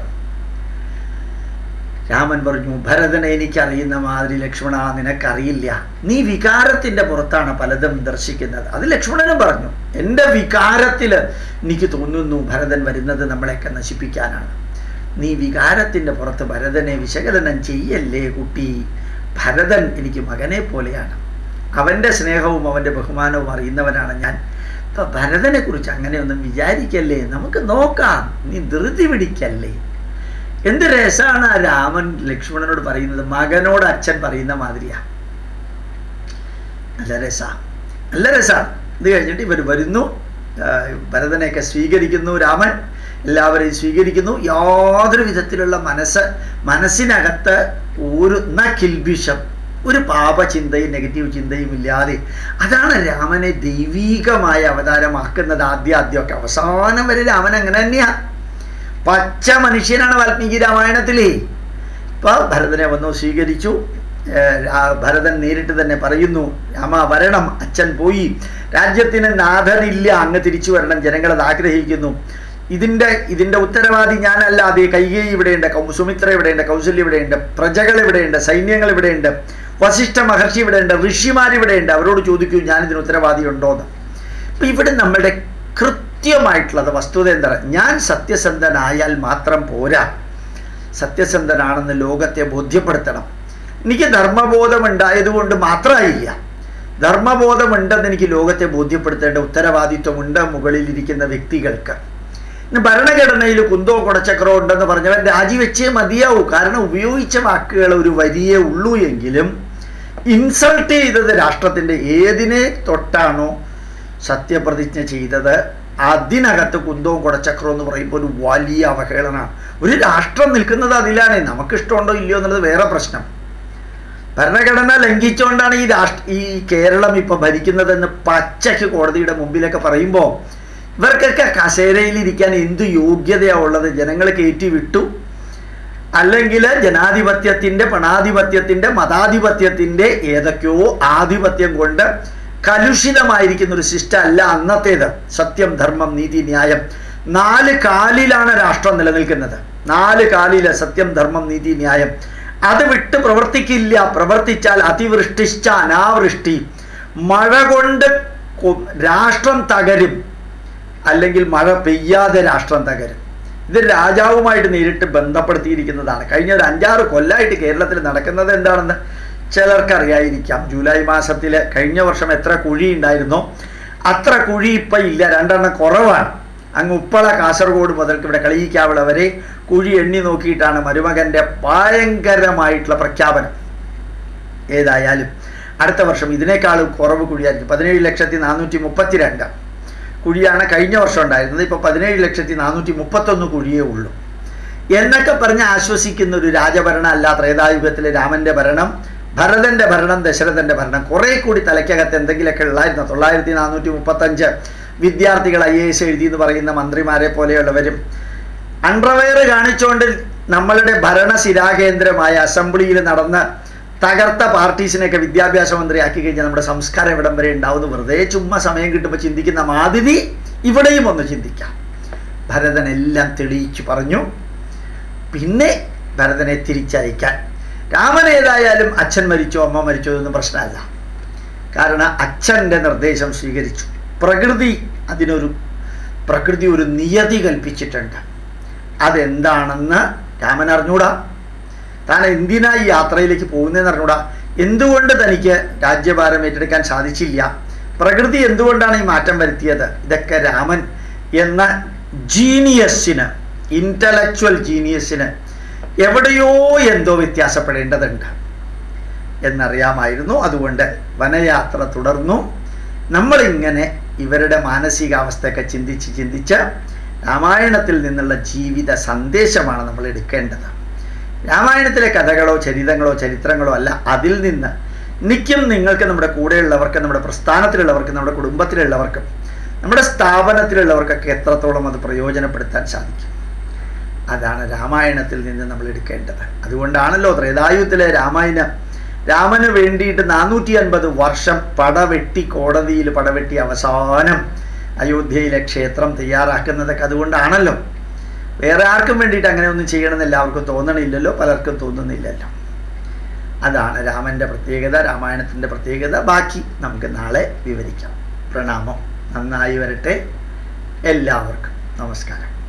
രാമൻ പറഞ്ഞു, ഭരതനെ എനിക്കറിയുന്ന മാതിരി ലക്ഷ്മണ നിനക്കറിയില്ല, നീ വികാരത്തിൻ്റെ പുറത്താണ് പലതും ദർശിക്കുന്നത്. അത് ലക്ഷ്മണനും പറഞ്ഞു, എൻ്റെ വികാരത്തിൽ എനിക്ക് തോന്നുന്നു ഭരതൻ വരുന്നത് നമ്മളെയൊക്കെ നശിപ്പിക്കാനാണ്. നീ വികാരത്തിൻ്റെ പുറത്ത് ഭരതനെ വിശകലനം ചെയ്യല്ലേ കുട്ടി. ഭരതൻ എനിക്ക് മകനെ പോലെയാണ്, അവൻ്റെ സ്നേഹവും അവൻ്റെ ബഹുമാനവും അറിയുന്നവനാണ് ഞാൻ. അപ്പം ഭരതനെ കുറിച്ച് അങ്ങനെയൊന്നും വിചാരിക്കല്ലേ, നമുക്ക് നോക്കാം, നീ ധൃതി പിടിക്കല്ലേ. എന്ത് രസമാണ് ആ രാമൻ ലക്ഷ്മണനോട് പറയുന്നത്, മകനോട് അച്ഛൻ പറയുന്ന മാതിരിയാ. നല്ല രസമാണ്, നല്ല രസമാണ്. ഇത് കഴിഞ്ഞിട്ട് ഇവർ വരുന്നു, ഭരതനെയൊക്കെ സ്വീകരിക്കുന്നു. രാമൻ എല്ലാവരെയും സ്വീകരിക്കുന്നു. യാതൊരു വിധത്തിലുള്ള മനസ്സിനകത്ത് ഒരു കിൽബിഷം, ഒരു പാപചിന്തയും നെഗറ്റീവ് ചിന്തയും ഇല്ലാതെ. അതാണ് രാമനെ ദൈവീകമായ അവതാരമാക്കുന്നത്. ആദ്യമൊക്കെ, അവസാനം വരെ രാമൻ അങ്ങനെ തന്നെയാ. പച്ച മനുഷ്യനാണ് വാൽമീകി രാമായണത്തിലേ. ഇപ്പോൾ ഭരതനെ വന്നു സ്വീകരിച്ചു. ഭരതൻ നേരിട്ട് തന്നെ പറയുന്നു, രാമ വരണം, അച്ഛൻ പോയി, രാജ്യത്തിന് നാഥനില്ല, അങ്ങ് തിരിച്ചു വരണം, ജനങ്ങളത് ആഗ്രഹിക്കുന്നു. ഇതിൻ്റെ ഉത്തരവാദി ഞാനല്ല. അതേ കൈകേയി ഇവിടെയുണ്ട്, സുമിത്ര ഇവിടെയുണ്ട്, കൗസല്യ ഇവിടെയുണ്ട്, പ്രജകൾ ഇവിടെയുണ്ട്, സൈന്യങ്ങൾ ഇവിടെയുണ്ട്, വസിഷ്ഠ മഹർഷി ഇവിടെയുണ്ട്, ഋഷിമാരിവിടെയുണ്ട്. അവരോട് ചോദിക്കൂ ഞാനിതിന് ഉത്തരവാദി ഉണ്ടോയെന്ന്. അപ്പം ഇവിടെ നമ്മളുടെ കൃത്യമായിട്ടുള്ളത് വസ്തുത എന്താ, ഞാൻ സത്യസന്ധനായാൽ മാത്രം പോരാ, സത്യസന്ധനാണെന്ന് ലോകത്തെ ബോധ്യപ്പെടുത്തണം. എനിക്ക് ധർമ്മബോധം ഉണ്ടായതുകൊണ്ട് മാത്രമായില്ല, ധർമ്മബോധമുണ്ടെന്ന് എനിക്ക് ലോകത്തെ ബോധ്യപ്പെടുത്തേണ്ട ഉത്തരവാദിത്വമുണ്ട് മുകളിലിരിക്കുന്ന വ്യക്തികൾക്ക്. ഭരണഘടനയിൽ കുന്തോ കുടച്ചക്രോ ഉണ്ടെന്ന് പറഞ്ഞവൻ രാജിവെച്ചേ മതിയാവൂ. കാരണം ഉപയോഗിച്ച വാക്കുകൾ ഒരു വരിയേ ഉള്ളൂ എങ്കിലും ഇൻസൾട്ട് ചെയ്തത് രാഷ്ട്രത്തിൻ്റെ ഏതിനെ തൊട്ടാണോ സത്യപ്രതിജ്ഞ ചെയ്തത് അതിനകത്ത് കുന്തവും കുടച്ചക്രവും എന്ന് പറയുമ്പോൾ ഒരു വലിയ അവഹേളനമാണ്. ഒരു രാഷ്ട്രം നിൽക്കുന്നത് അതിലാണ്. നമുക്കിഷ്ടമുണ്ടോ ഇല്ലയോ എന്നുള്ളത് വേറെ പ്രശ്നം. ഭരണഘടന ലംഘിച്ചുകൊണ്ടാണ് ഈ കേരളം ഇപ്പം ഭരിക്കുന്നതെന്ന് പച്ചയ്ക്ക് കോടതിയുടെ മുമ്പിലൊക്കെ പറയുമ്പോൾ ഇവർക്കൊക്കെ കസേരയിലിരിക്കാൻ എന്ത് യോഗ്യതയാണ് ഉള്ളത്? ജനങ്ങൾ കയറ്റി വിട്ടു, അല്ലെങ്കിൽ ജനാധിപത്യത്തിൻ്റെ, പണാധിപത്യത്തിൻ്റെ, മതാധിപത്യത്തിൻ്റെ ഏതൊക്കെയോ ആധിപത്യം കൊണ്ട് കലുഷിതമായിരിക്കുന്ന ഒരു സിസ്റ്റം അല്ല അന്നത്തേത്. സത്യം, ധർമ്മം, നീതി, ന്യായം, 4 കാലിലാണ് രാഷ്ട്രം നിലനിൽക്കുന്നത്. 4 കാലില് സത്യം, ധർമ്മം, നീതി, ന്യായം. അത് വിട്ട് പ്രവർത്തിക്കില്ല. പ്രവർത്തിച്ചാൽ അതിവൃഷ്ടിശ്ച അനാവൃഷ്ടി, മഴ കൊണ്ട് രാഷ്ട്രം തകരും, അല്ലെങ്കിൽ മഴ പെയ്യാതെ രാഷ്ട്രം തകരും. ഇത് രാജാവുമായിട്ട് നേരിട്ട് ബന്ധപ്പെടുത്തിയിരിക്കുന്നതാണ്. കഴിഞ്ഞ ഒരു 5-6 കൊല്ലമായിട്ട് കേരളത്തിൽ നടക്കുന്നത് എന്താണെന്ന് ചിലർക്കറിയായിരിക്കാം. ജൂലൈ മാസത്തിൽ കഴിഞ്ഞ വർഷം എത്ര കുഴി ഉണ്ടായിരുന്നോ അത്ര കുഴി ഇപ്പം ഇല്ല, 2 എണ്ണം കുറവാണ്. അങ്ങ് ഉപ്പള കാസർഗോഡ് മുതൽക്ക് ഇവിടെ കളിയിക്കാവിള വരെ കുഴി എണ്ണി നോക്കിയിട്ടാണ് മരുമകൻ്റെ ഭയങ്കരമായിട്ടുള്ള പ്രഖ്യാപനം. ഏതായാലും അടുത്ത വർഷം ഇതിനേക്കാളും കുറവ് കുഴിയായിരിക്കും. 17,432 കുഴിയാണ് കഴിഞ്ഞ വർഷം ഉണ്ടായിരുന്നത്. ഇപ്പോൾ 17,431 കുഴിയേ ഉള്ളൂ എന്നൊക്കെ പറഞ്ഞ് ആശ്വസിക്കുന്ന ഒരു രാജഭരണം അല്ല ത്രേതായുഗത്തിലെ രാമൻ്റെ ഭരണം, ഭരതൻ്റെ ഭരണം, ദശരഥൻ്റെ ഭരണം. കുറേ കൂടി തലയ്ക്കകത്ത് എന്തെങ്കിലുമൊക്കെ ഉള്ളായിരുന്നു. 9,435 വിദ്യാർത്ഥികൾ IAS എഴുതി എന്ന് പറയുന്ന മന്ത്രിമാരെ പോലെയുള്ളവരും അണ്ടർവെയർ കാണിച്ചുകൊണ്ട് നമ്മളുടെ ഭരണശിരാകേന്ദ്രമായ അസംബ്ലിയിൽ നടന്ന് തകർത്ത പാർട്ടീസിനെയൊക്കെ വിദ്യാഭ്യാസ മന്ത്രിയാക്കി കഴിഞ്ഞാൽ നമ്മുടെ സംസ്കാരം ഇവിടം വരെ ഉണ്ടാവുന്നു. വെറുതെ ചുമ്മാ സമയം കിട്ടുമ്പോൾ ചിന്തിക്കുന്ന മാതിരി ഇവിടെയും ഒന്ന് ചിന്തിക്കാം. ഭരതൻ എല്ലാം തെളിയിച്ചു പറഞ്ഞു. പിന്നെ ഭരതനെ തിരിച്ചയക്കാൻ രാമൻ ഏതായാലും അച്ഛൻ മരിച്ചോ അമ്മ മരിച്ചോ ഇതൊന്നും പ്രശ്നമല്ല. കാരണം അച്ഛൻ്റെ നിർദ്ദേശം സ്വീകരിച്ചു. പ്രകൃതി ഒരു നിയതി കൽപ്പിച്ചിട്ടുണ്ട്. അതെന്താണെന്ന് രാമൻ അറിഞ്ഞൂടാ. താൻ എന്തിനാ ഈ യാത്രയിലേക്ക് പോകുന്നതെന്ന് അറിഞ്ഞൂടാ. എന്തുകൊണ്ട് തനിക്ക് രാജ്യഭാരം ഏറ്റെടുക്കാൻ സാധിച്ചില്ല, പ്രകൃതി എന്തുകൊണ്ടാണ് ഈ മാറ്റം വരുത്തിയത്, ഇതൊക്കെ രാമൻ എന്ന ജീനിയസിന്, ഇൻ്റലക്ച്വൽ ജീനിയസിന് എവിടെയോ എന്തോ വ്യത്യാസപ്പെടേണ്ടതുണ്ട് എന്നറിയാമായിരുന്നു. അതുകൊണ്ട് വനയാത്ര തുടർന്നു. നമ്മളിങ്ങനെ ഇവരുടെ മാനസികാവസ്ഥയൊക്കെ ചിന്തിച്ച് രാമായണത്തിൽ നിന്നുള്ള ജീവിത സന്ദേശമാണ് നമ്മൾ എടുക്കേണ്ടത്. രാമായണത്തിലെ കഥകളോ ചരിത്രങ്ങളോ അല്ല. അതിൽ നിന്ന് നിത്യം നിങ്ങൾക്ക്, നമ്മുടെ കൂടെയുള്ളവർക്ക്, നമ്മുടെ പ്രസ്ഥാനത്തിലുള്ളവർക്ക്, നമ്മുടെ കുടുംബത്തിലുള്ളവർക്കും, നമ്മുടെ സ്ഥാപനത്തിലുള്ളവർക്കൊക്കെ എത്രത്തോളം അത് പ്രയോജനപ്പെടുത്താൻ സാധിക്കും, അതാണ് രാമായണത്തിൽ നിന്ന് നമ്മൾ എടുക്കേണ്ടത്. അതുകൊണ്ടാണല്ലോ ത്രേതായുഗത്തിലെ രാമന് വേണ്ടിയിട്ട് 450 വർഷം കോടതിയിൽ പടവെട്ടി അവസാനം അയോധ്യയിലെ ക്ഷേത്രം തയ്യാറാക്കുന്നതൊക്കെ അതുകൊണ്ടാണല്ലോ. വേറെ ആർക്കും വേണ്ടിയിട്ട് അങ്ങനെ ഒന്നും ചെയ്യണമെന്ന് എല്ലാവർക്കും തോന്നണില്ലല്ലോ, പലർക്കും തോന്നുന്നില്ലല്ലോ. അതാണ് രാമൻ്റെ പ്രത്യേകത, രാമായണത്തിൻ്റെ പ്രത്യേകത. ബാക്കി നമുക്ക് നാളെ വിവരിക്കാം. പ്രണാമം. നന്നായി വരട്ടെ എല്ലാവർക്കും. നമസ്കാരം.